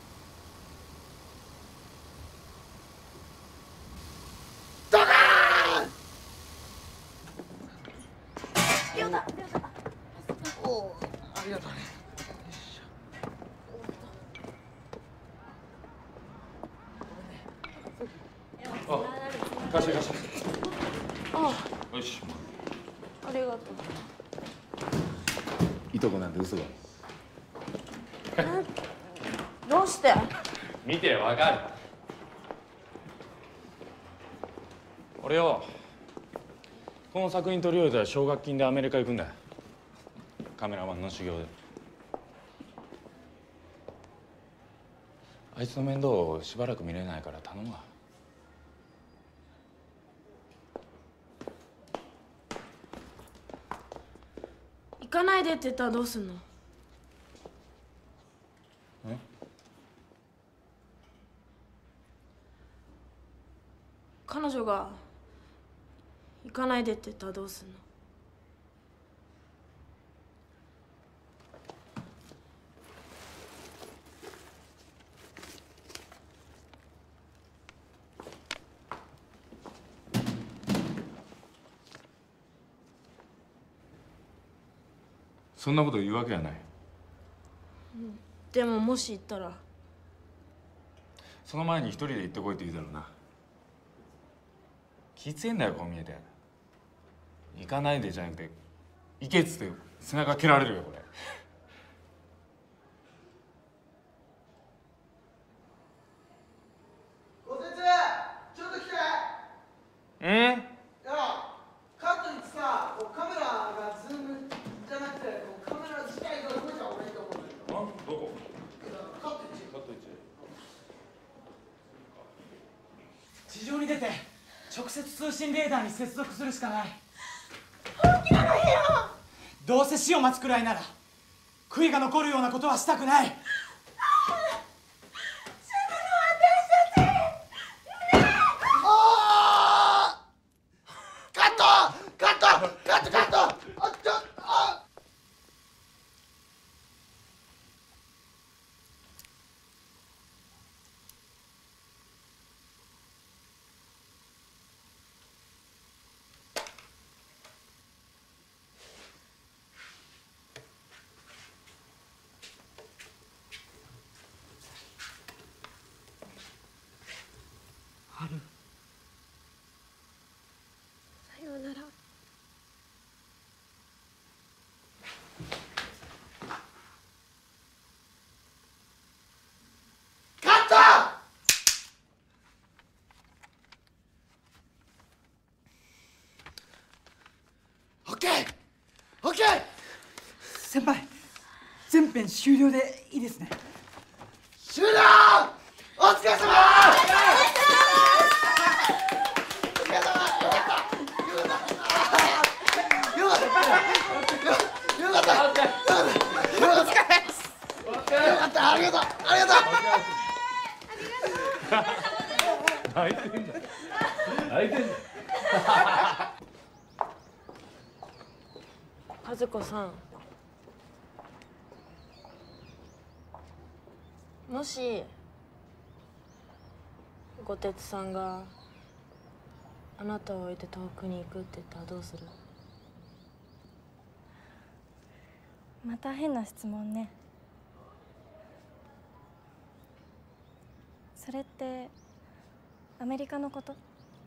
ドカーン。 りょうた、りょうた。 おお、ありがとうね。 あ、貸して貸して。 あ、 よし。 ありがとう。 いとこなんて嘘だ。 どうして？ 見てわかる。俺よ、この作品取り終えたら奨学金でアメリカ行くんだよ。カメラマンの修行で。あいつの面倒をしばらく見れないから頼むわ。 行かないでって言ったらどうすんの？ え？ 彼女が行かないでって言ったらどうすんの？ そんなこと言うわけはない。 でももし行ったら。 その前に一人で行ってこいって言うだろうな。気強いんだよ、こう見えて。 行かないでじゃなくて行けっつって背中蹴られるよこれ。 ご先生ちょっと来て。 うん？ いやカットにさこうカメラがズームじゃなくてこうカメラ自体が動いた方がいいと思うんだけど。 あ、どこ？ カットいち。 カットいち。 地上に出て直接通信レーダーに接続するしかない。 本気なのいいよ。 どうせ死を待つくらいなら悔いが残るようなことはしたくない。 カットカットカットカット。あちょあ春。さようなら。 カット。オッケーオッケー。 先輩、全編終了でいいですね。 終了。お疲れ様。よかったよかったよかったありがとうありがとう。 泣いてんだ。泣いてんだ。 和子さん、もし五鉄さんがあなたを置いて遠くに行くって言ったらどうする？ また変な質問ね。それってアメリカのこと？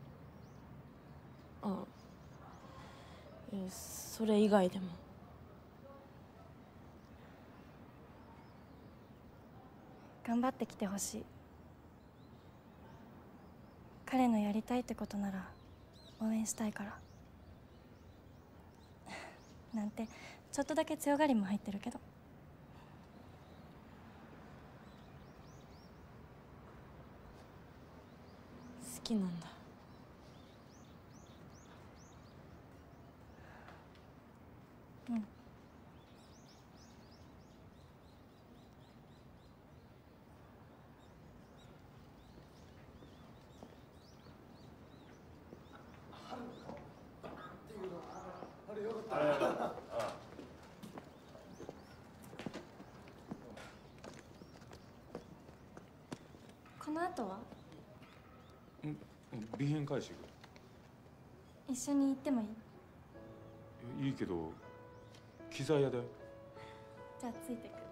あ、いやそれ以外でも。 頑張ってきてほしい。彼のやりたいってことなら応援したいからなんてちょっとだけ強がりも入ってるけど。 好きなんだ。 うん。この後は備品回収。 一緒に行ってもいい？ いいけど機材屋だよ。 じゃあついてく。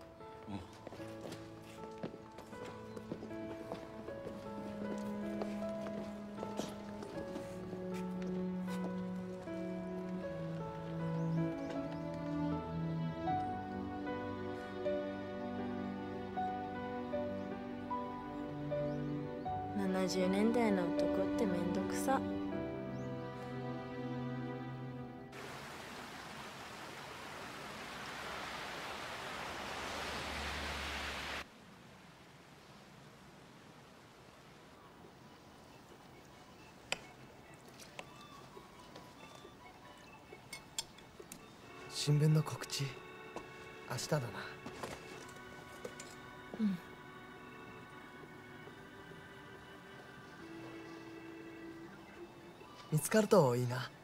ななじゅうねんだいの男ってめんどくさ。 新聞の告知明日だな。 うん。 見つかるといいな。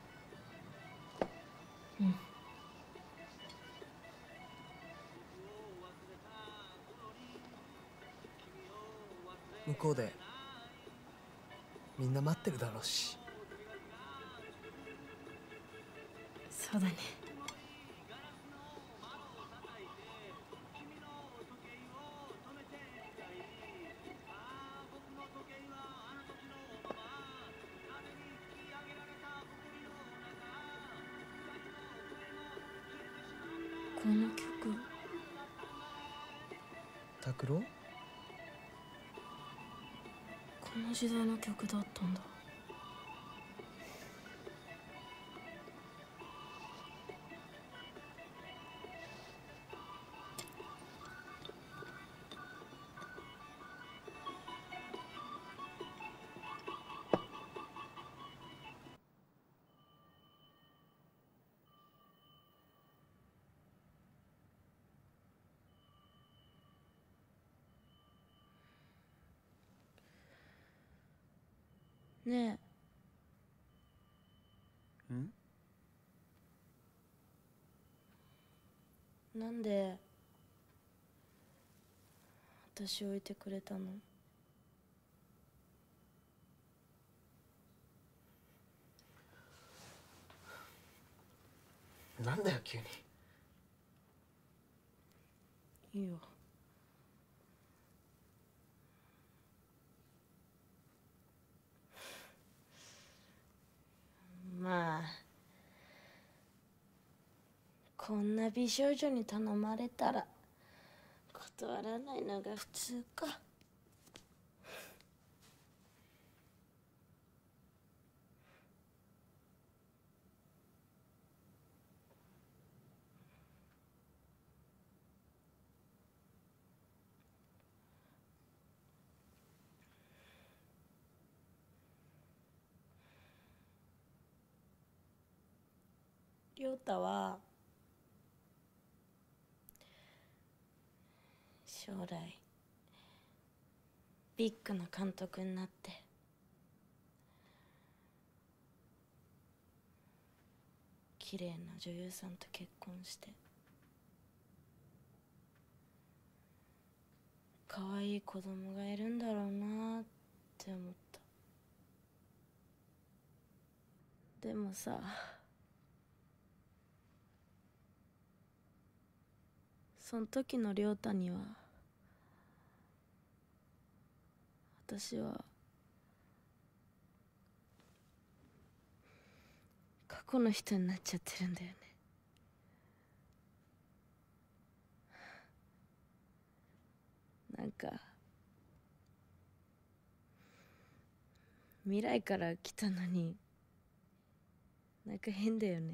うん。 向こうでみんな待ってるだろうし。 そうだね。 この曲拓郎？ この時代の曲だったんだ。ねん？ え、なんで私を置いてくれたの？ なんだよ急に。 いいよ。まあこんな美少女に頼まれたら断らないのが普通か。亮太は将来ビッグな監督になって綺麗な女優さんと結婚して可愛い子供がいるんだろうなって思った。でもさ、その時の亮太には私は過去の人になっちゃってるんだよね。なんか未来から来たのになんか変だよね。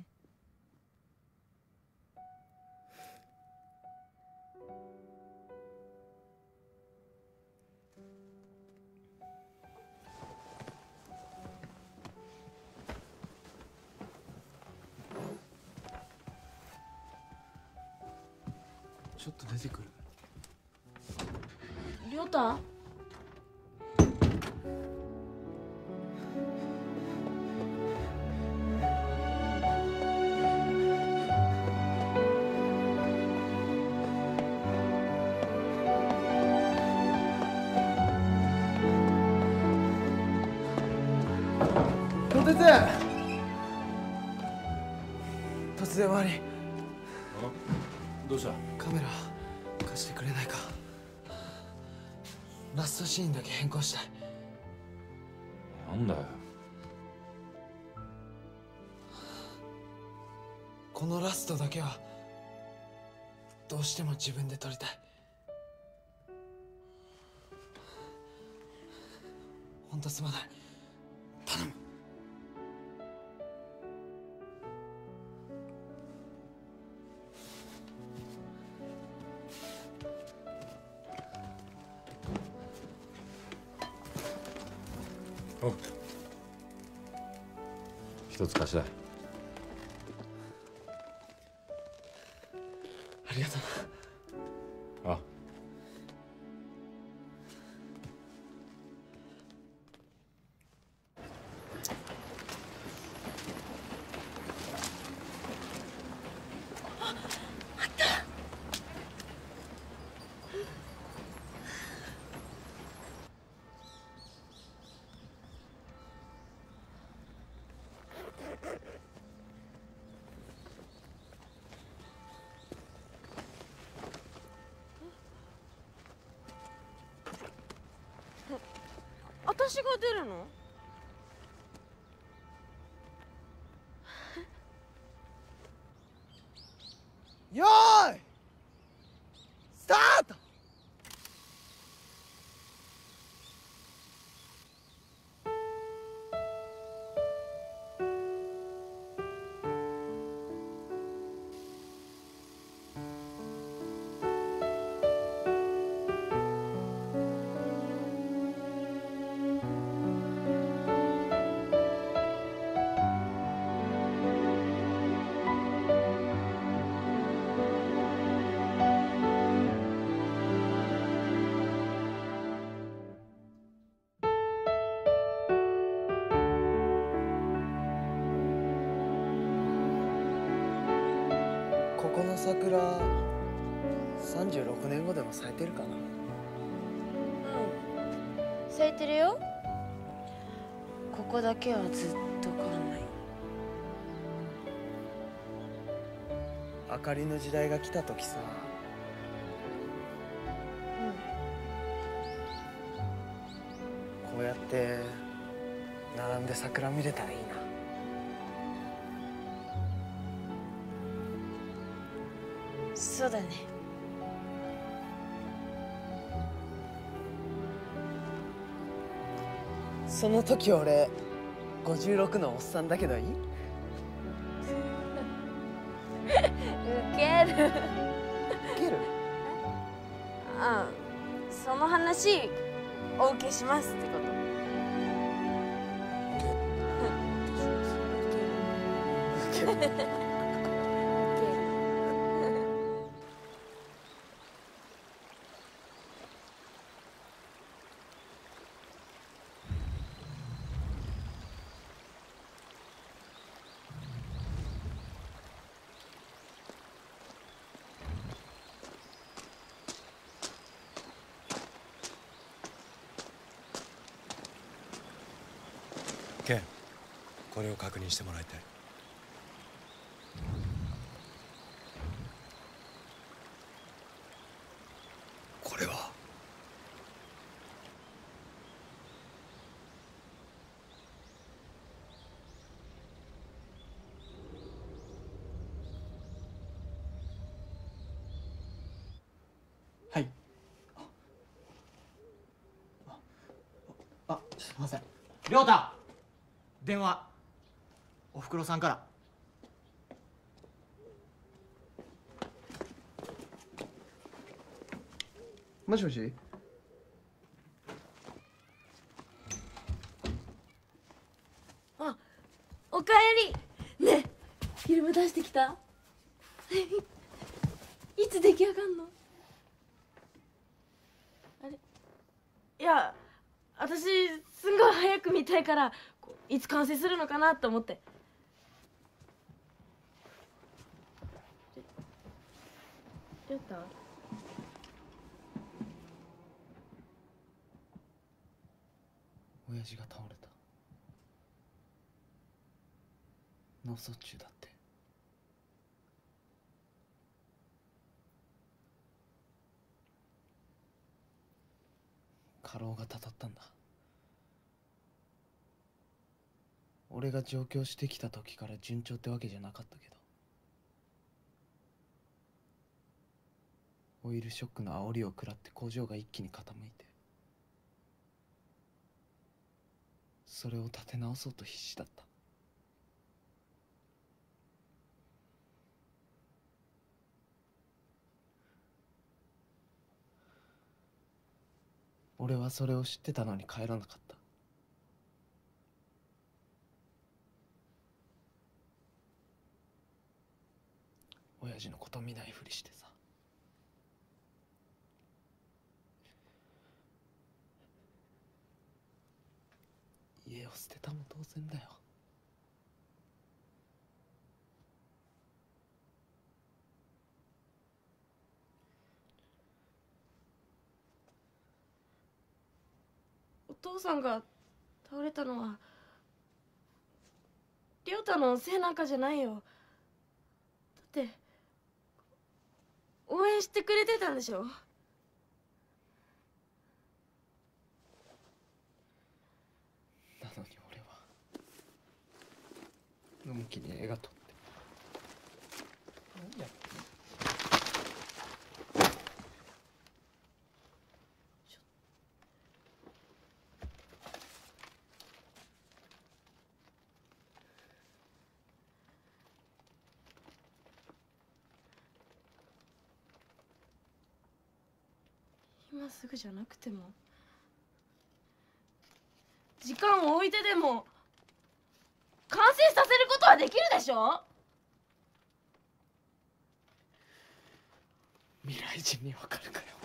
ちょっと出てくる。 亮太？ こてつ！突然悪い。 どうした？ カメラ貸してくれないか。ラストシーンだけ変更したい。 なんだよ。 このラストだけはどうしても自分で撮りたい。ほんとすまない。頼む。 おう、一つ貸したい。 ありがとうな。 あ、 私が出るの？ よーここの桜さんじゅうろくねんごでも咲いてるかな。 うん咲いてるよ。ここだけはずっと変わんない。 あかりの時代が来た時さ、こうやって並んで桜見れたらいいな。 そうだね。 その時俺ごじゅうろくのおっさんだけどいい？ ウケる。ウケる？ ああ、その話お受けしますってこと。ウケる。 ケン、これを確認してもらいたい。これははい。あ、すみません。亮太、電話。おふくろさんから。 もしもし。 あ、おかえり。ねえ、フィルム出してきた？いつ出来上がんの？あれ、いや、私すんごい早く見たいからいつ完成するのかなと思って。りょうた？ 親父が倒れた。脳卒中だって。過労がたたったんだ。俺が上京してきた時から順調ってわけじゃなかったけど、オイルショックの煽りを食らって工場が一気に傾いて、それを立て直そうと必死だった。俺はそれを知ってたのに帰らなかった。親父のこと見ないふりしてさ。家を捨てたも同然だよ。 お父さんが倒れたのは亮太のせいなんかじゃないよ。だって応援してくれてたんでしょ。 なのに俺はのんきに映画撮って。何やってんの？ 今すぐじゃなくても時間を置いてでも完成させることはできるでしょ。 未来人にわかるかよ。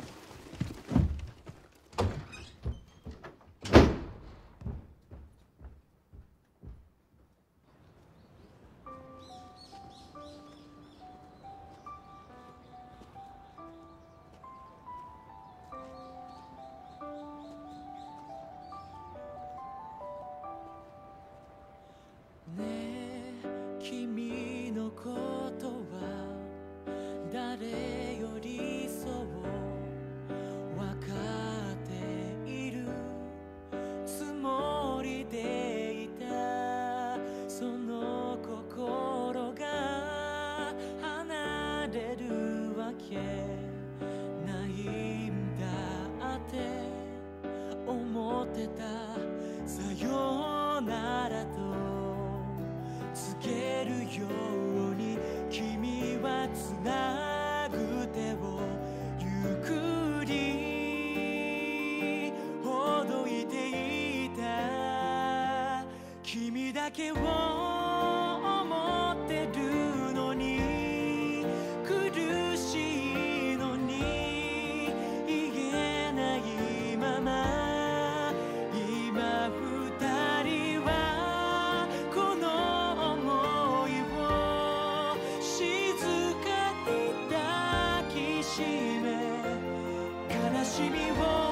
だけを思ってるのに苦しいのに言えないまま今二人はこの想いを静かに抱きしめ悲しみを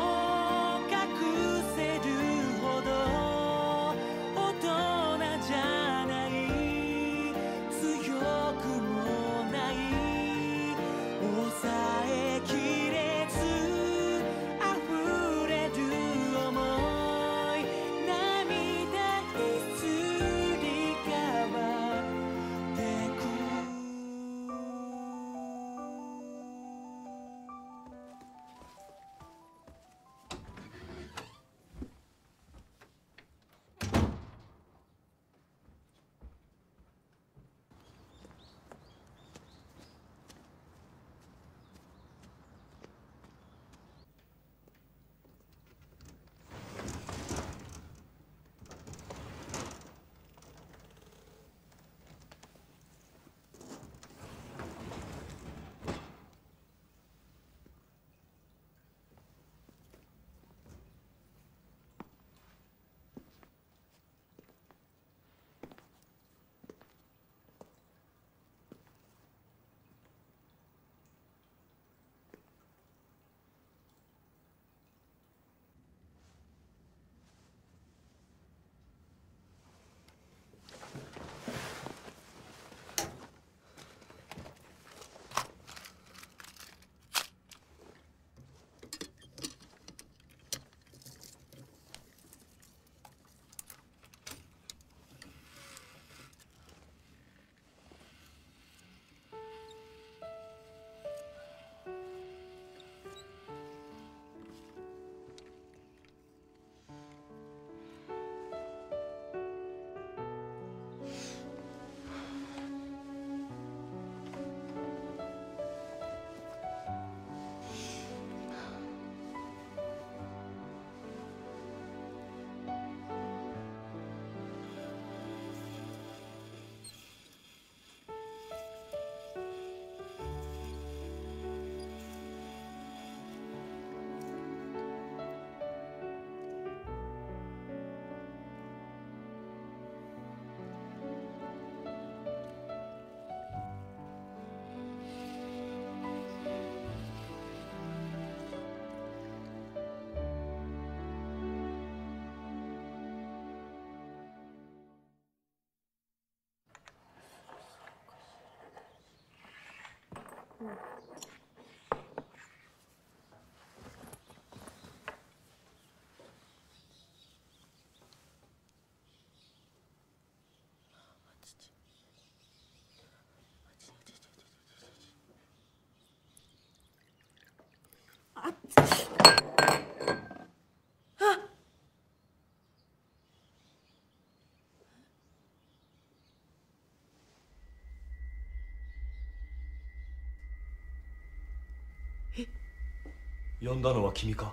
呼んだのは君か？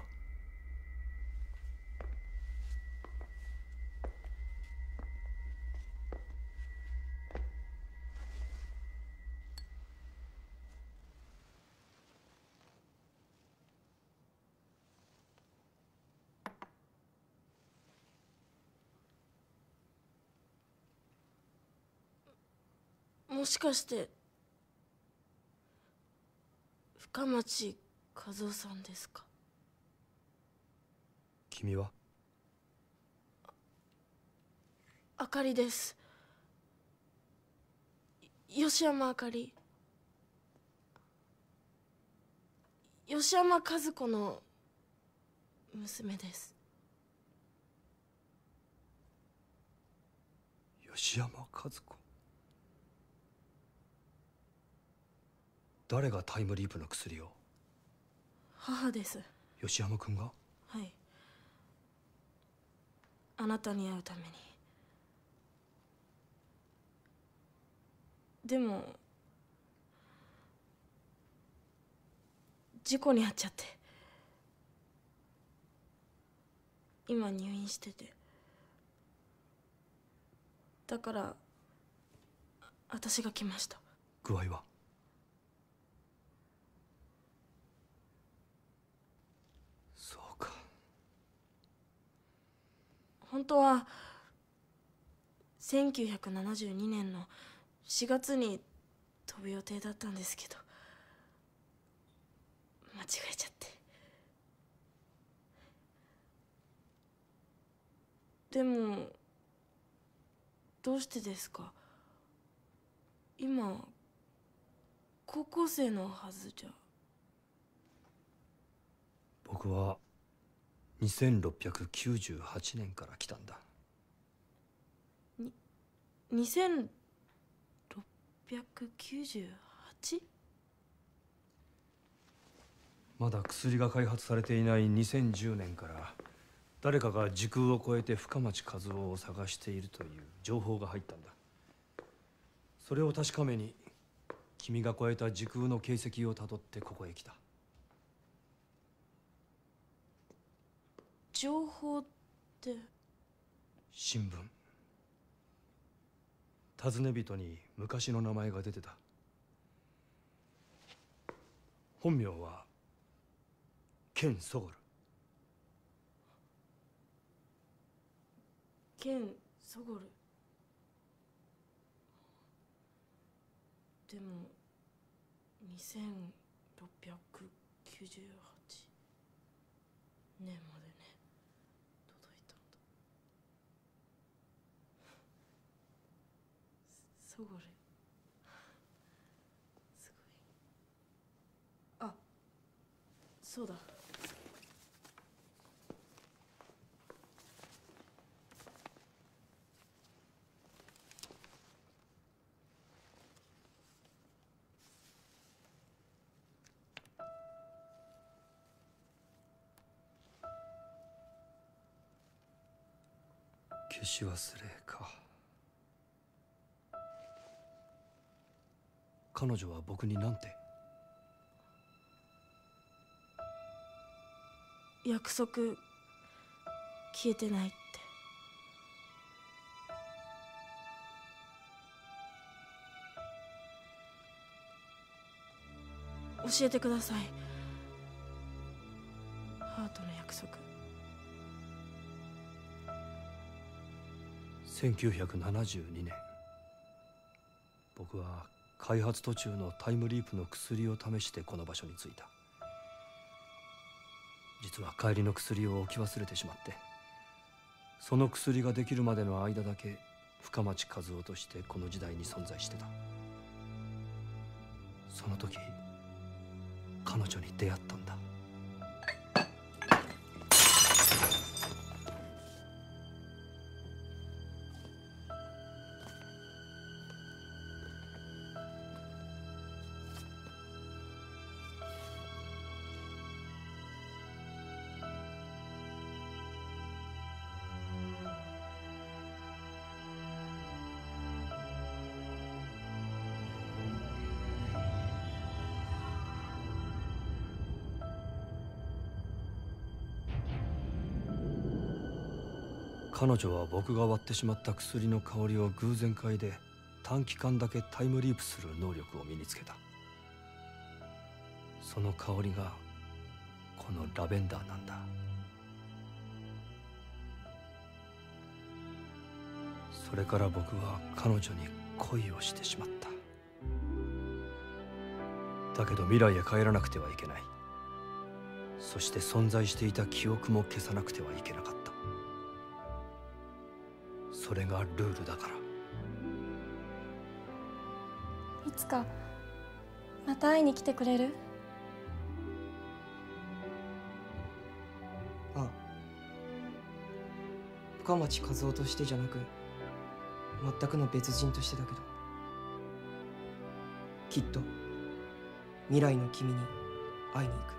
もしかして深町和夫さんですか？ 君は？ あかりです。吉山あかり。吉山和子の娘です。 吉山和子。誰がタイムリープの薬を？ 母です。 吉山君が？ はい。あなたに会うために。でも事故に遭っちゃって今入院してて。 だから私が来ました。 具合は？そうか。 本当はせんきゅうひゃくななじゅうにねんのしがつに飛ぶ予定だったんですけど間違えちゃって。でもどうしてですか？今高校生のはずじゃ。 僕はにせんろっぴゃくきゅうじゅうはちねんから来たんだ。 ににせんろっぴゃくきゅうじゅうはち？ まだ薬が開発されていないにせんじゅうねんから誰かが時空を超えて深町和夫を探しているという情報が入ったんだ。それを確かめに君が超えた時空の形跡をたどってここへ来た。 情報って？ 新聞。尋ね人に昔の名前が出てた。本名はケン・ソゴル。 ケン・ソゴル。でもにせんろっぴゃくきゅうじゅうはちねんまでね届いたんだ。ソゴルすごい。あ、そうだ。 消し忘れか。彼女は僕に何て？ 約束消えてないって。教えてください。ハートの約束。 せんきゅうひゃくななじゅうにねん、僕は開発途中のタイムリープの薬を試してこの場所に着いた。実は帰りの薬を置き忘れてしまって、その薬ができるまでの間だけ深町和夫としてこの時代に存在してた。その時彼女に出会ったんだ。彼女は僕が割ってしまった薬の香りを偶然嗅いで短期間だけタイムリープする能力を身につけた。その香りがこのラベンダーなんだ。それから僕は彼女に恋をしてしまった。だけど未来へ帰らなくてはいけない。そして存在していた記憶も消さなくてはいけなかった。それがルールだから。 いつかまた会いに来てくれる？ ああ、深町和夫としてじゃなく全くの別人としてだけど、きっと未来の君に会いに行く。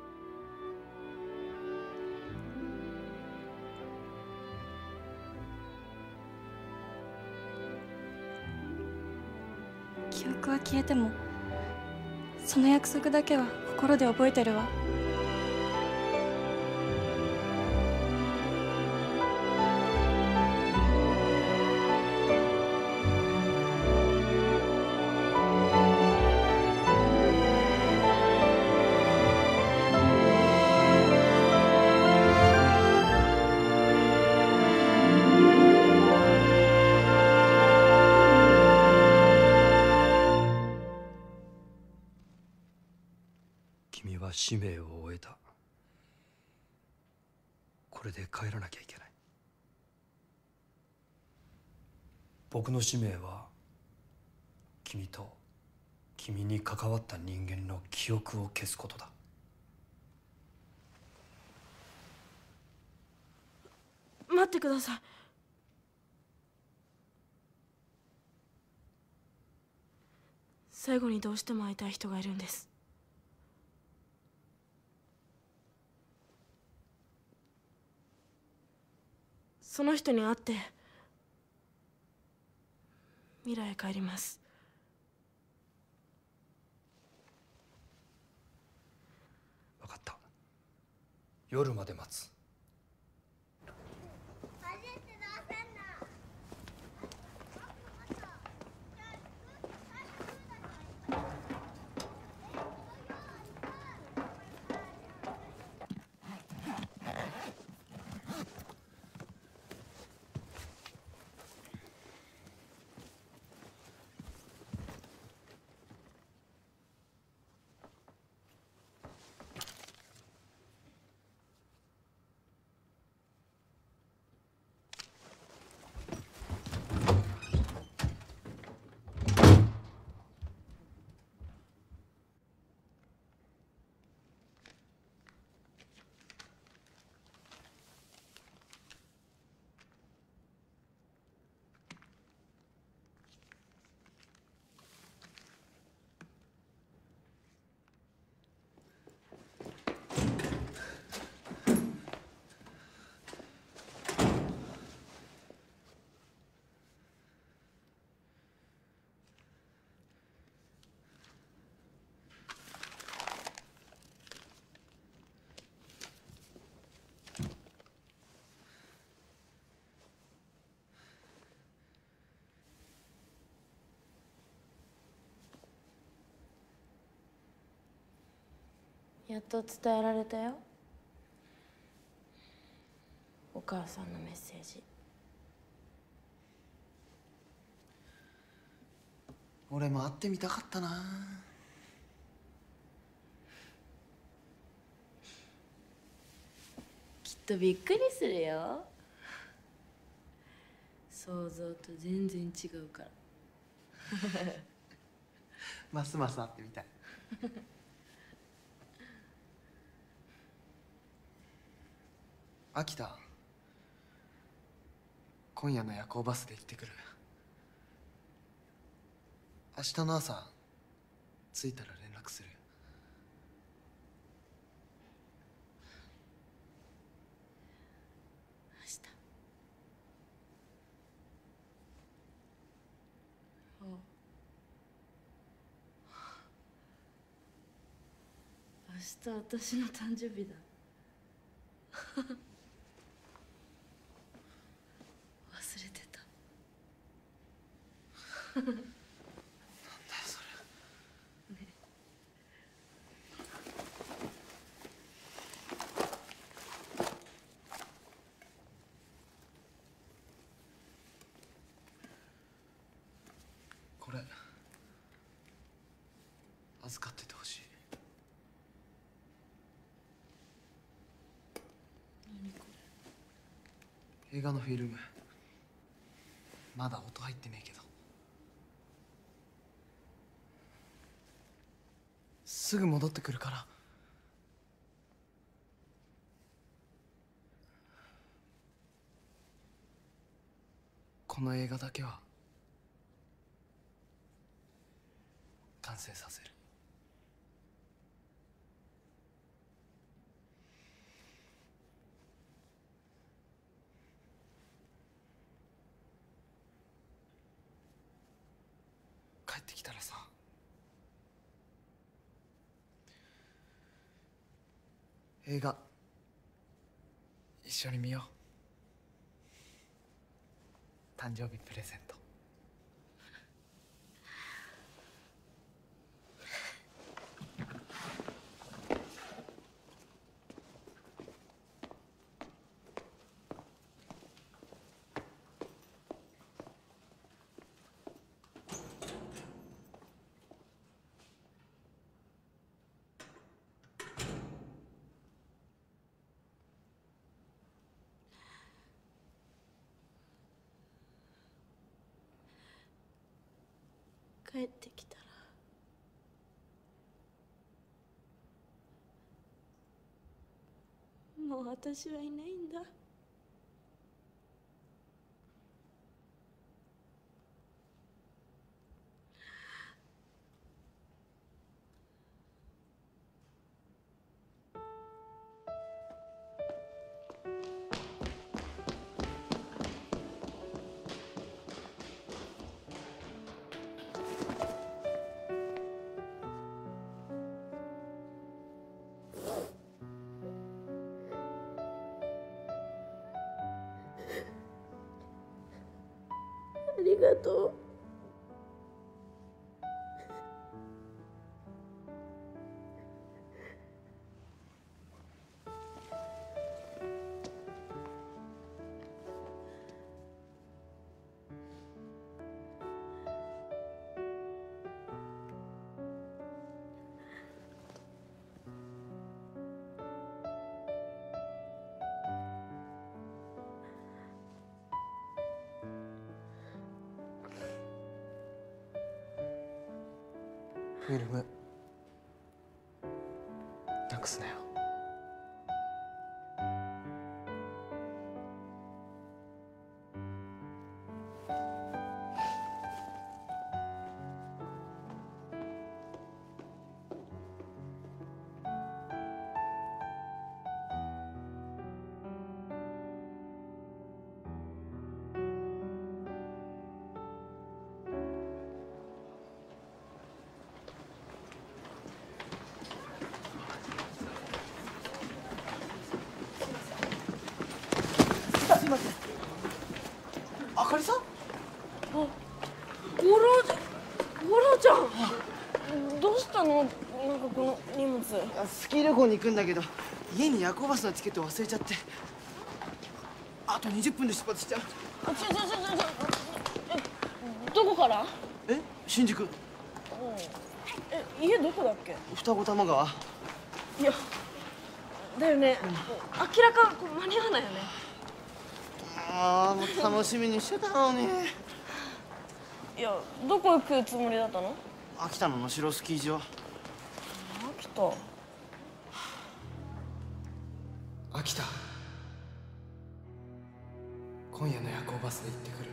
記憶は消えてもその約束だけは心で覚えてるわ。 君は使命を終えた。これで帰らなきゃいけない。僕の使命は君と君に関わった人間の記憶を消すことだ。 待ってください。最後にどうしても会いたい人がいるんです。その人に会って未来へ帰ります。 分かった。夜まで待つ。 やっと伝えられたよ、お母さんのメッセージ。 俺も会ってみたかったな。 きっとびっくりするよ。想像と全然違うから。 ますます会ってみたい。秋田、今夜の夜行バスで行ってくる。明日の朝着いたら連絡する。 明日。明日私の誕生日だ。忘れてた。なんだよそれ。ね。 これ預かっててほしい。 何こ映画のフィルム。まだ音入ってねえけど。すぐ戻ってくるから。この映画だけは完成させる。帰ってきたらさ、映画一緒に見よう。誕生日プレゼント。 帰ってきたらもう私はいないんだ。ありがとう。 フィルムなくすなよ。 すいません。あかりさん？あ、 五郎ちゃん、五郎ちゃん。どうしたの？なんかこの荷物。 スキー旅行に行くんだけど家に夜行バスのチケット忘れちゃって、あとにじゅっぷんで出発しちゃう。 あ、ちょちょちょちょちょ。え、どこから？ え、新宿。 え、家どこだっけ？ 双子玉川。 いや、だよね。明らか間に合わないよね。 ああ、もう楽しみにしてたのに。 いや、どこ行くつもりだったの？ 秋田の能代スキー場。 秋田。 秋田。今夜の夜行バスで行ってくる。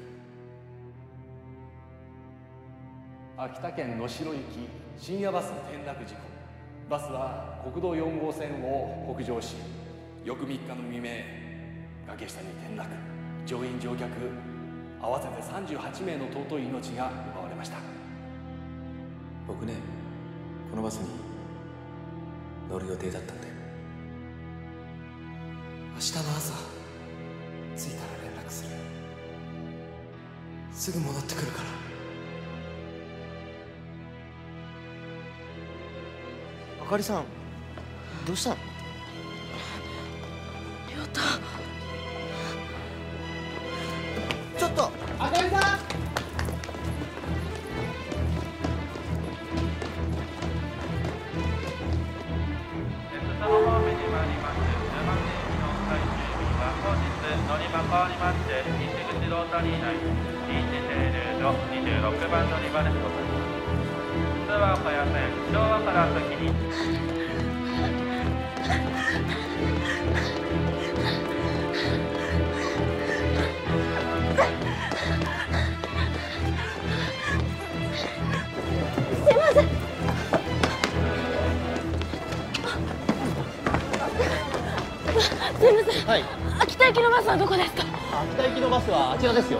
秋田県能代行き深夜バス転落事故。バスは国道よん号線を北上し、翌みっかの未明、崖下に転落。乗員乗客合わせてさんじゅうはちめいの尊い命が奪われました。 僕ね、このバスに乗る予定だったんだよ。 明日の朝着いたら連絡する。すぐ戻ってくるから。あかりさん、どうしたの？ 亮太。 ちょっと、あかりさん。 その方面に参ります。じゅうばん電車の最終便は本日乗り場変わりまして西口ロータリー内 イーティー のにじゅうろくばん乗り場でございます。通は岡谷線昭和から先に。 すいません。すいません。はい。秋田行きのバスはどこですか？ 秋田行きのバスはあちらですよ。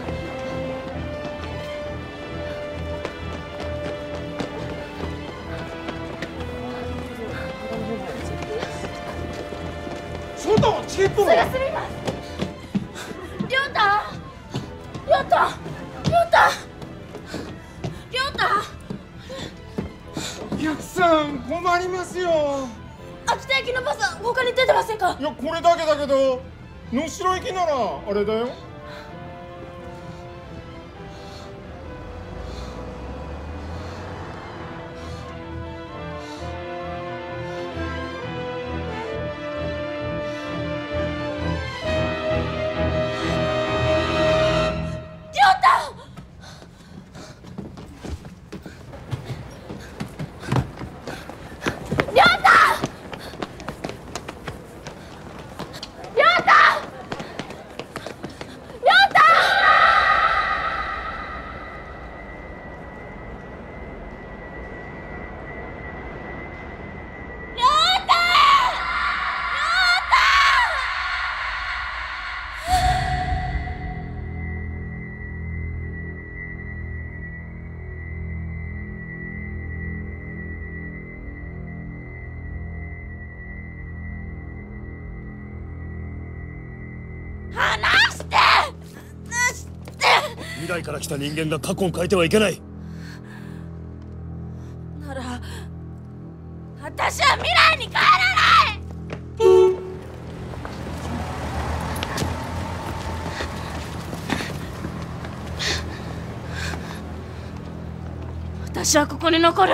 翔太はチケットを。 すぐすみます。亮太。亮太。亮太。亮太。 お客さん困りますよ。 秋田行きのバスは他に出てませんか？ いや、これだけだけど能代行きならあれだよ。 亮太。 離して離して。 未来から来た人間が過去を変えてはいけない。 なら私は未来に帰らない。私はここに残る。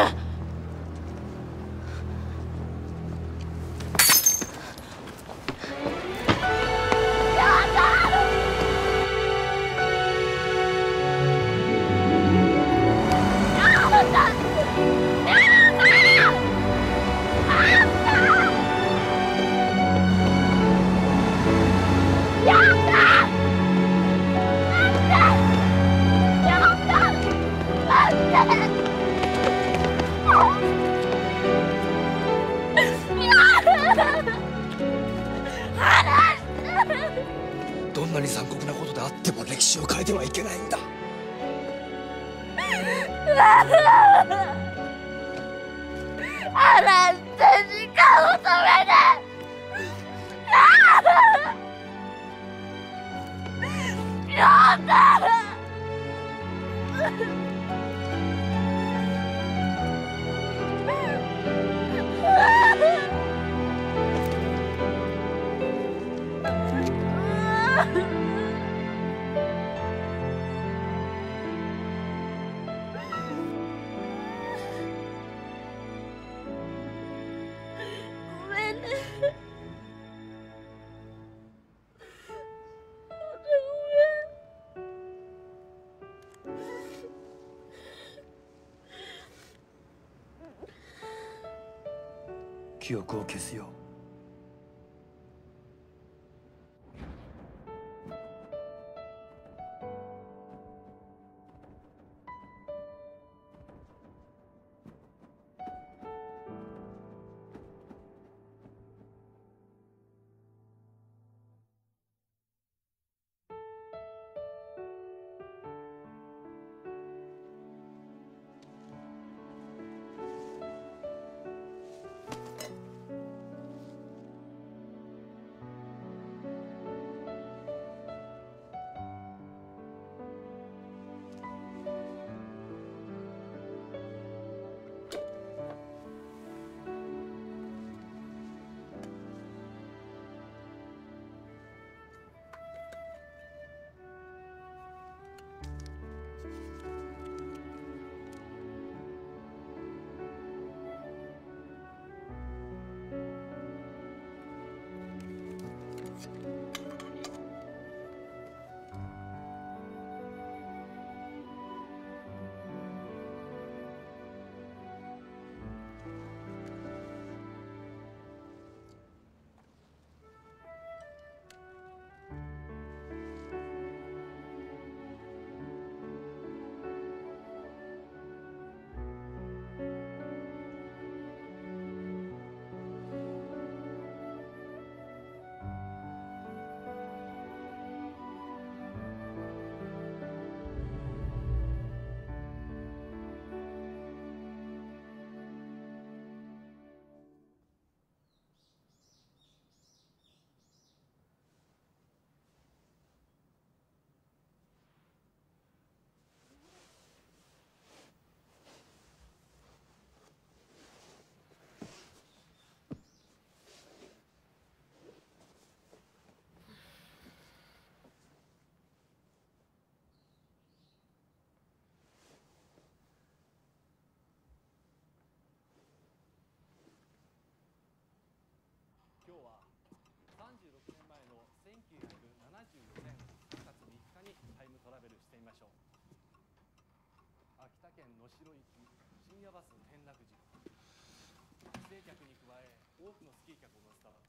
どんなに残酷なことであっても歴史を変えてはいけないんだ。 離して時間を止めて。亮太。ごめんね。 記憶を消すよ。 今日はさんじゅうろくねんまえのせんきゅうひゃくななじゅうよねんさんがつみっかにタイムトラベルしてみましょう。秋田県能代行き深夜バス転落事故。帰省客に加え多くのスキー客を乗せたバス。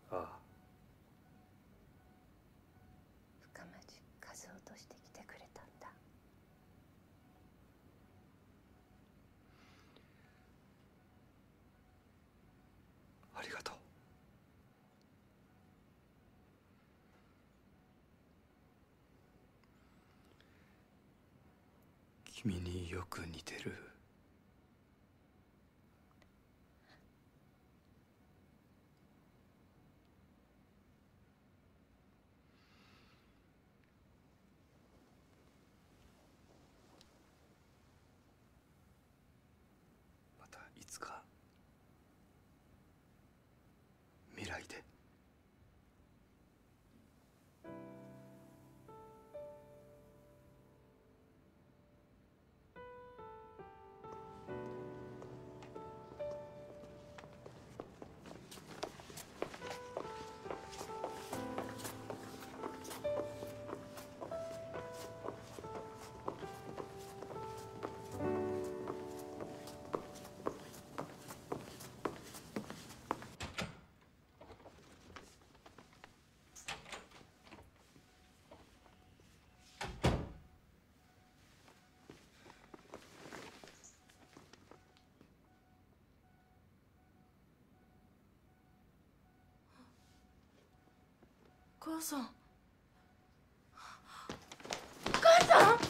ああ。 深町和夫として来てくれたんだ。 ありがとう。君によく似てる。またいつか未来で。 お母さん。お母さん。お母さん。お母さん。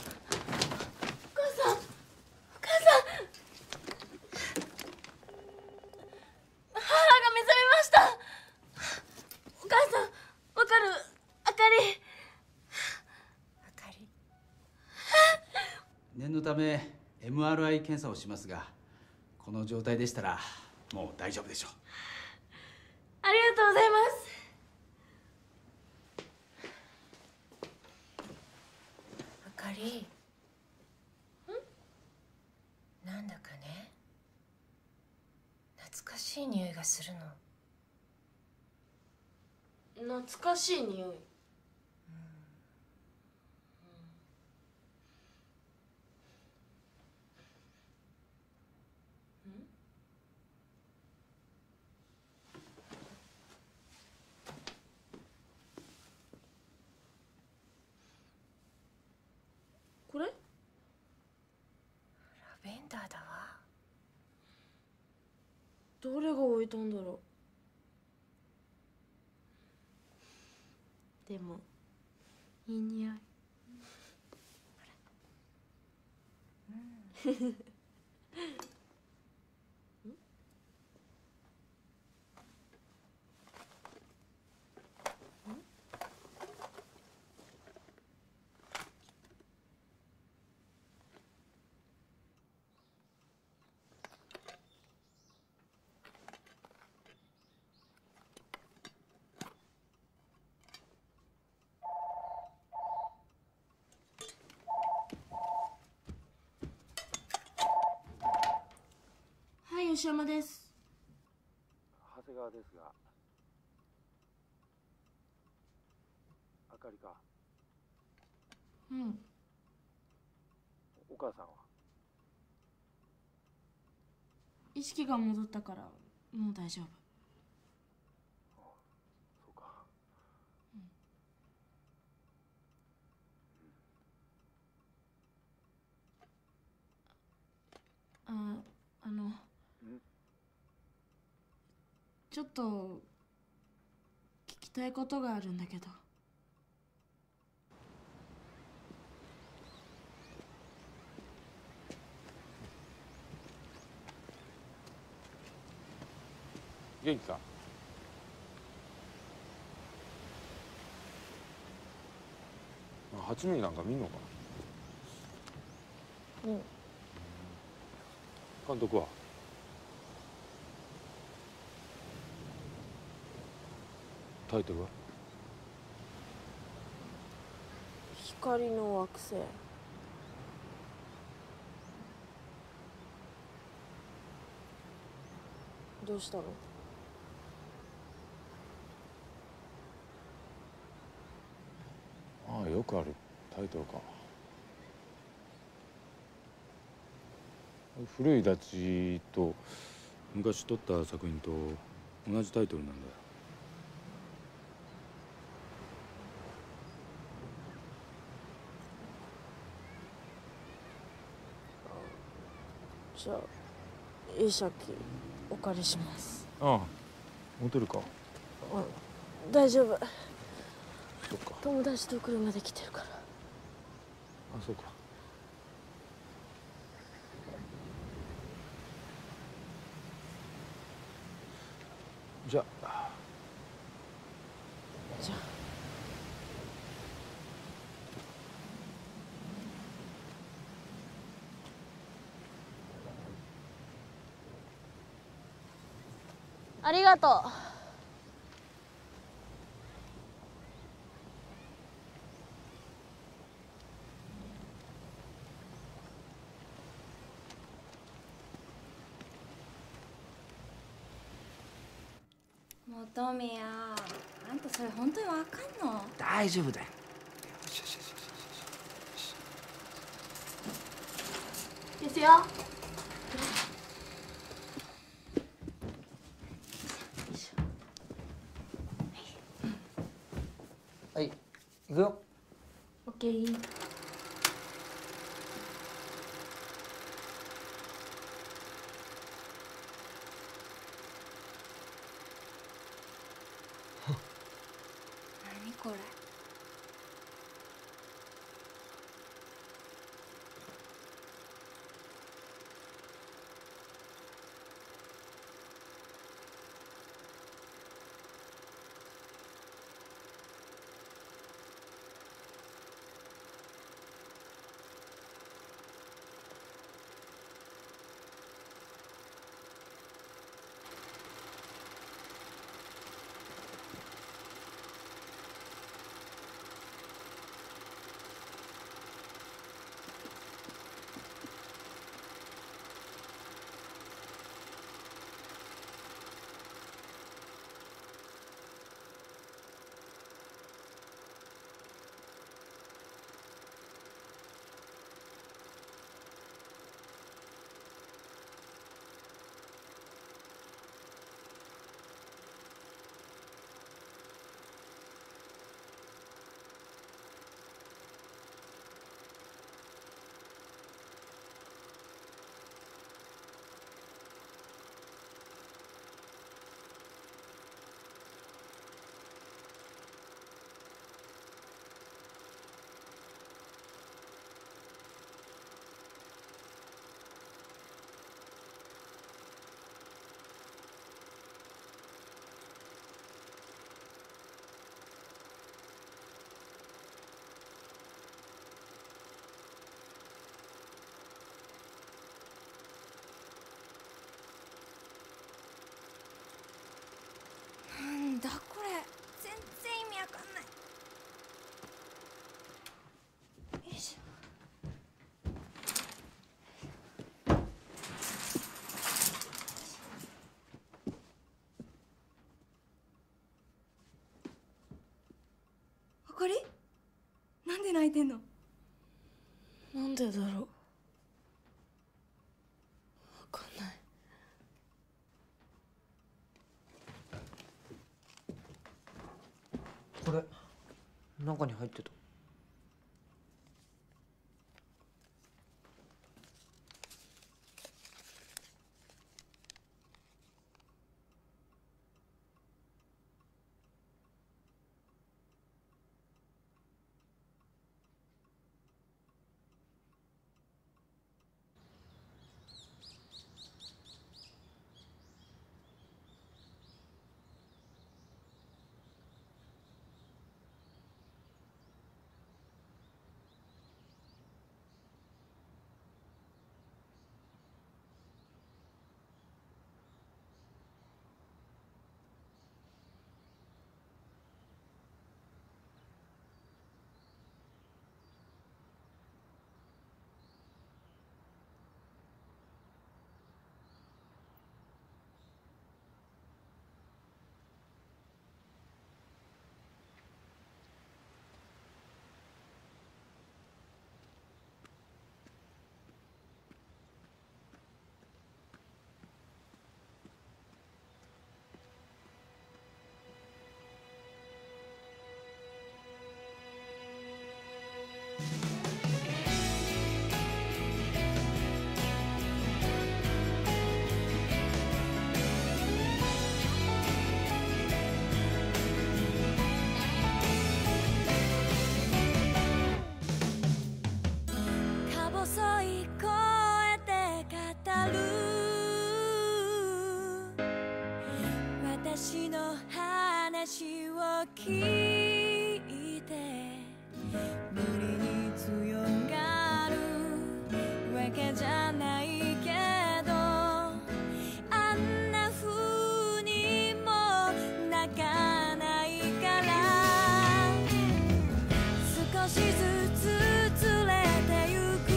母が目覚めました。お母さん、わかる？あかり。 あかり。 念のため エムアールアイ 検査をしますが、この状態でしたらもう大丈夫でしょう。 ありがとうございます。 あかり。なんだかね、懐かしい匂いがするの。 懐かしい匂い。これ？ラベンダーだわ。 誰が置いたんだろう。でもいい匂い。うん。はい、吉山です。 長谷川ですが、あかりか。 うん。 お母さんは？ 意識が戻ったからもう大丈夫。 そうか。 あ、あのちょっと聞きたいことがあるんだけど。 元気か？八ミリなんか見んのか？ うん。 監督は？タイトルは？ 光の惑星。どうしたの？ ああ、よくあるタイトルか。古いダチと昔撮った作品と同じタイトルなんだよ。 じゃあいい借金お借りします。 ああ持てるか。 あ、大丈夫。 そっか。 友達と車で来てるから。 あ、そうか。じゃあ。 じゃあ。ありがとう。 本宮、あんたそれ本当にわかんの？ 大丈夫だよ。 ですよ。 はい、行くよ。 オッケー。 何これ？なんだこれ、全然意味わかんない。よいしょ。あかり？なんで泣いてんの？ なんでだろう。わかんない。 これ中に入ってた。 昔の話を聞いて無理に強がるわけじゃないけどあんな風にも泣かないから少しずつずれてゆく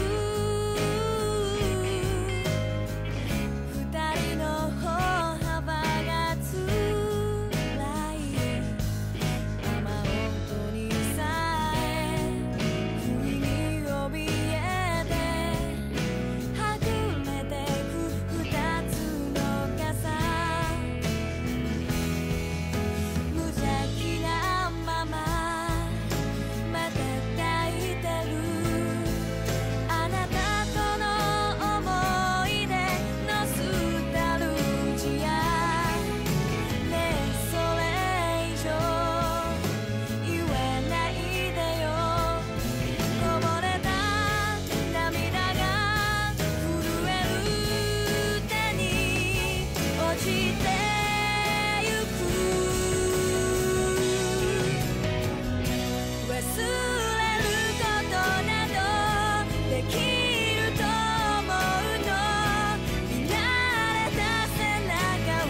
二人の歩幅がつらい雨音にさえ不意に怯えてはぐれてく二つの傘無邪気なまままた抱いてるあなたとの思い出ノスタルジアねえそれ以上言えないでよこぼれた涙が震える手に落ちてゆく忘れることなどできると思うの見慣れた背中を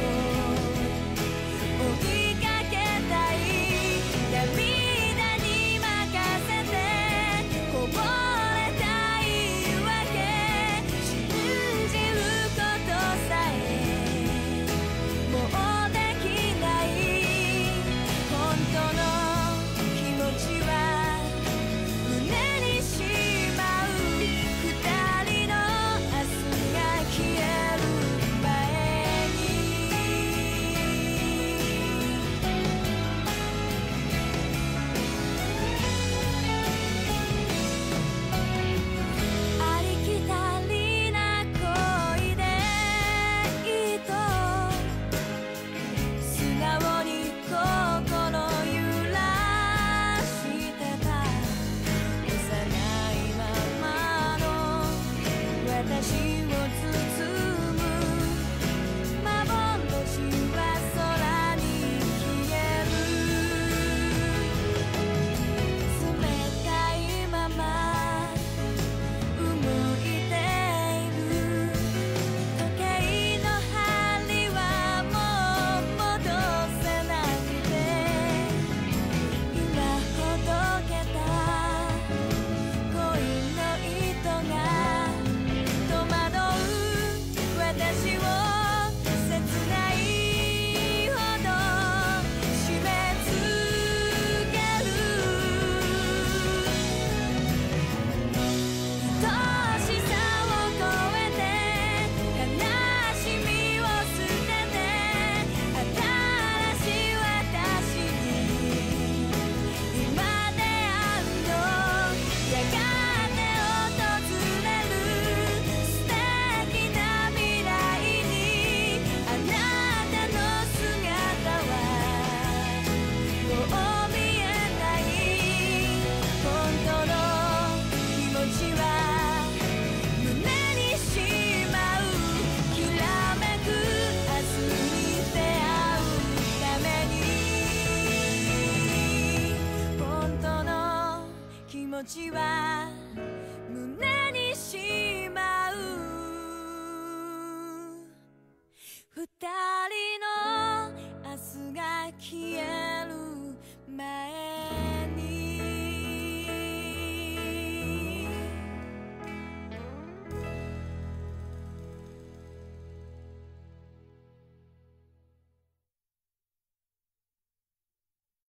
追いかけたい涙に任せてこぼれたいわけ信じることさえもうできない本当の気持ちは胸にしまう二人の明日が消える前にありきたりな恋でいいと素直に心揺らしてた幼いままの私を包む幻は空に消える冷たいまま動いている時計の針はもう戻せなくて今ほどけた恋の糸が戸惑う私を切ないほど締め付ける愛しさを超えて悲しみを捨てて新しい私に今出会うのやがて訪れる素敵な未来にあなたの姿はもう見えない本当の気持ちは胸にしまうきらめく明日に出会うために本当の気持ちは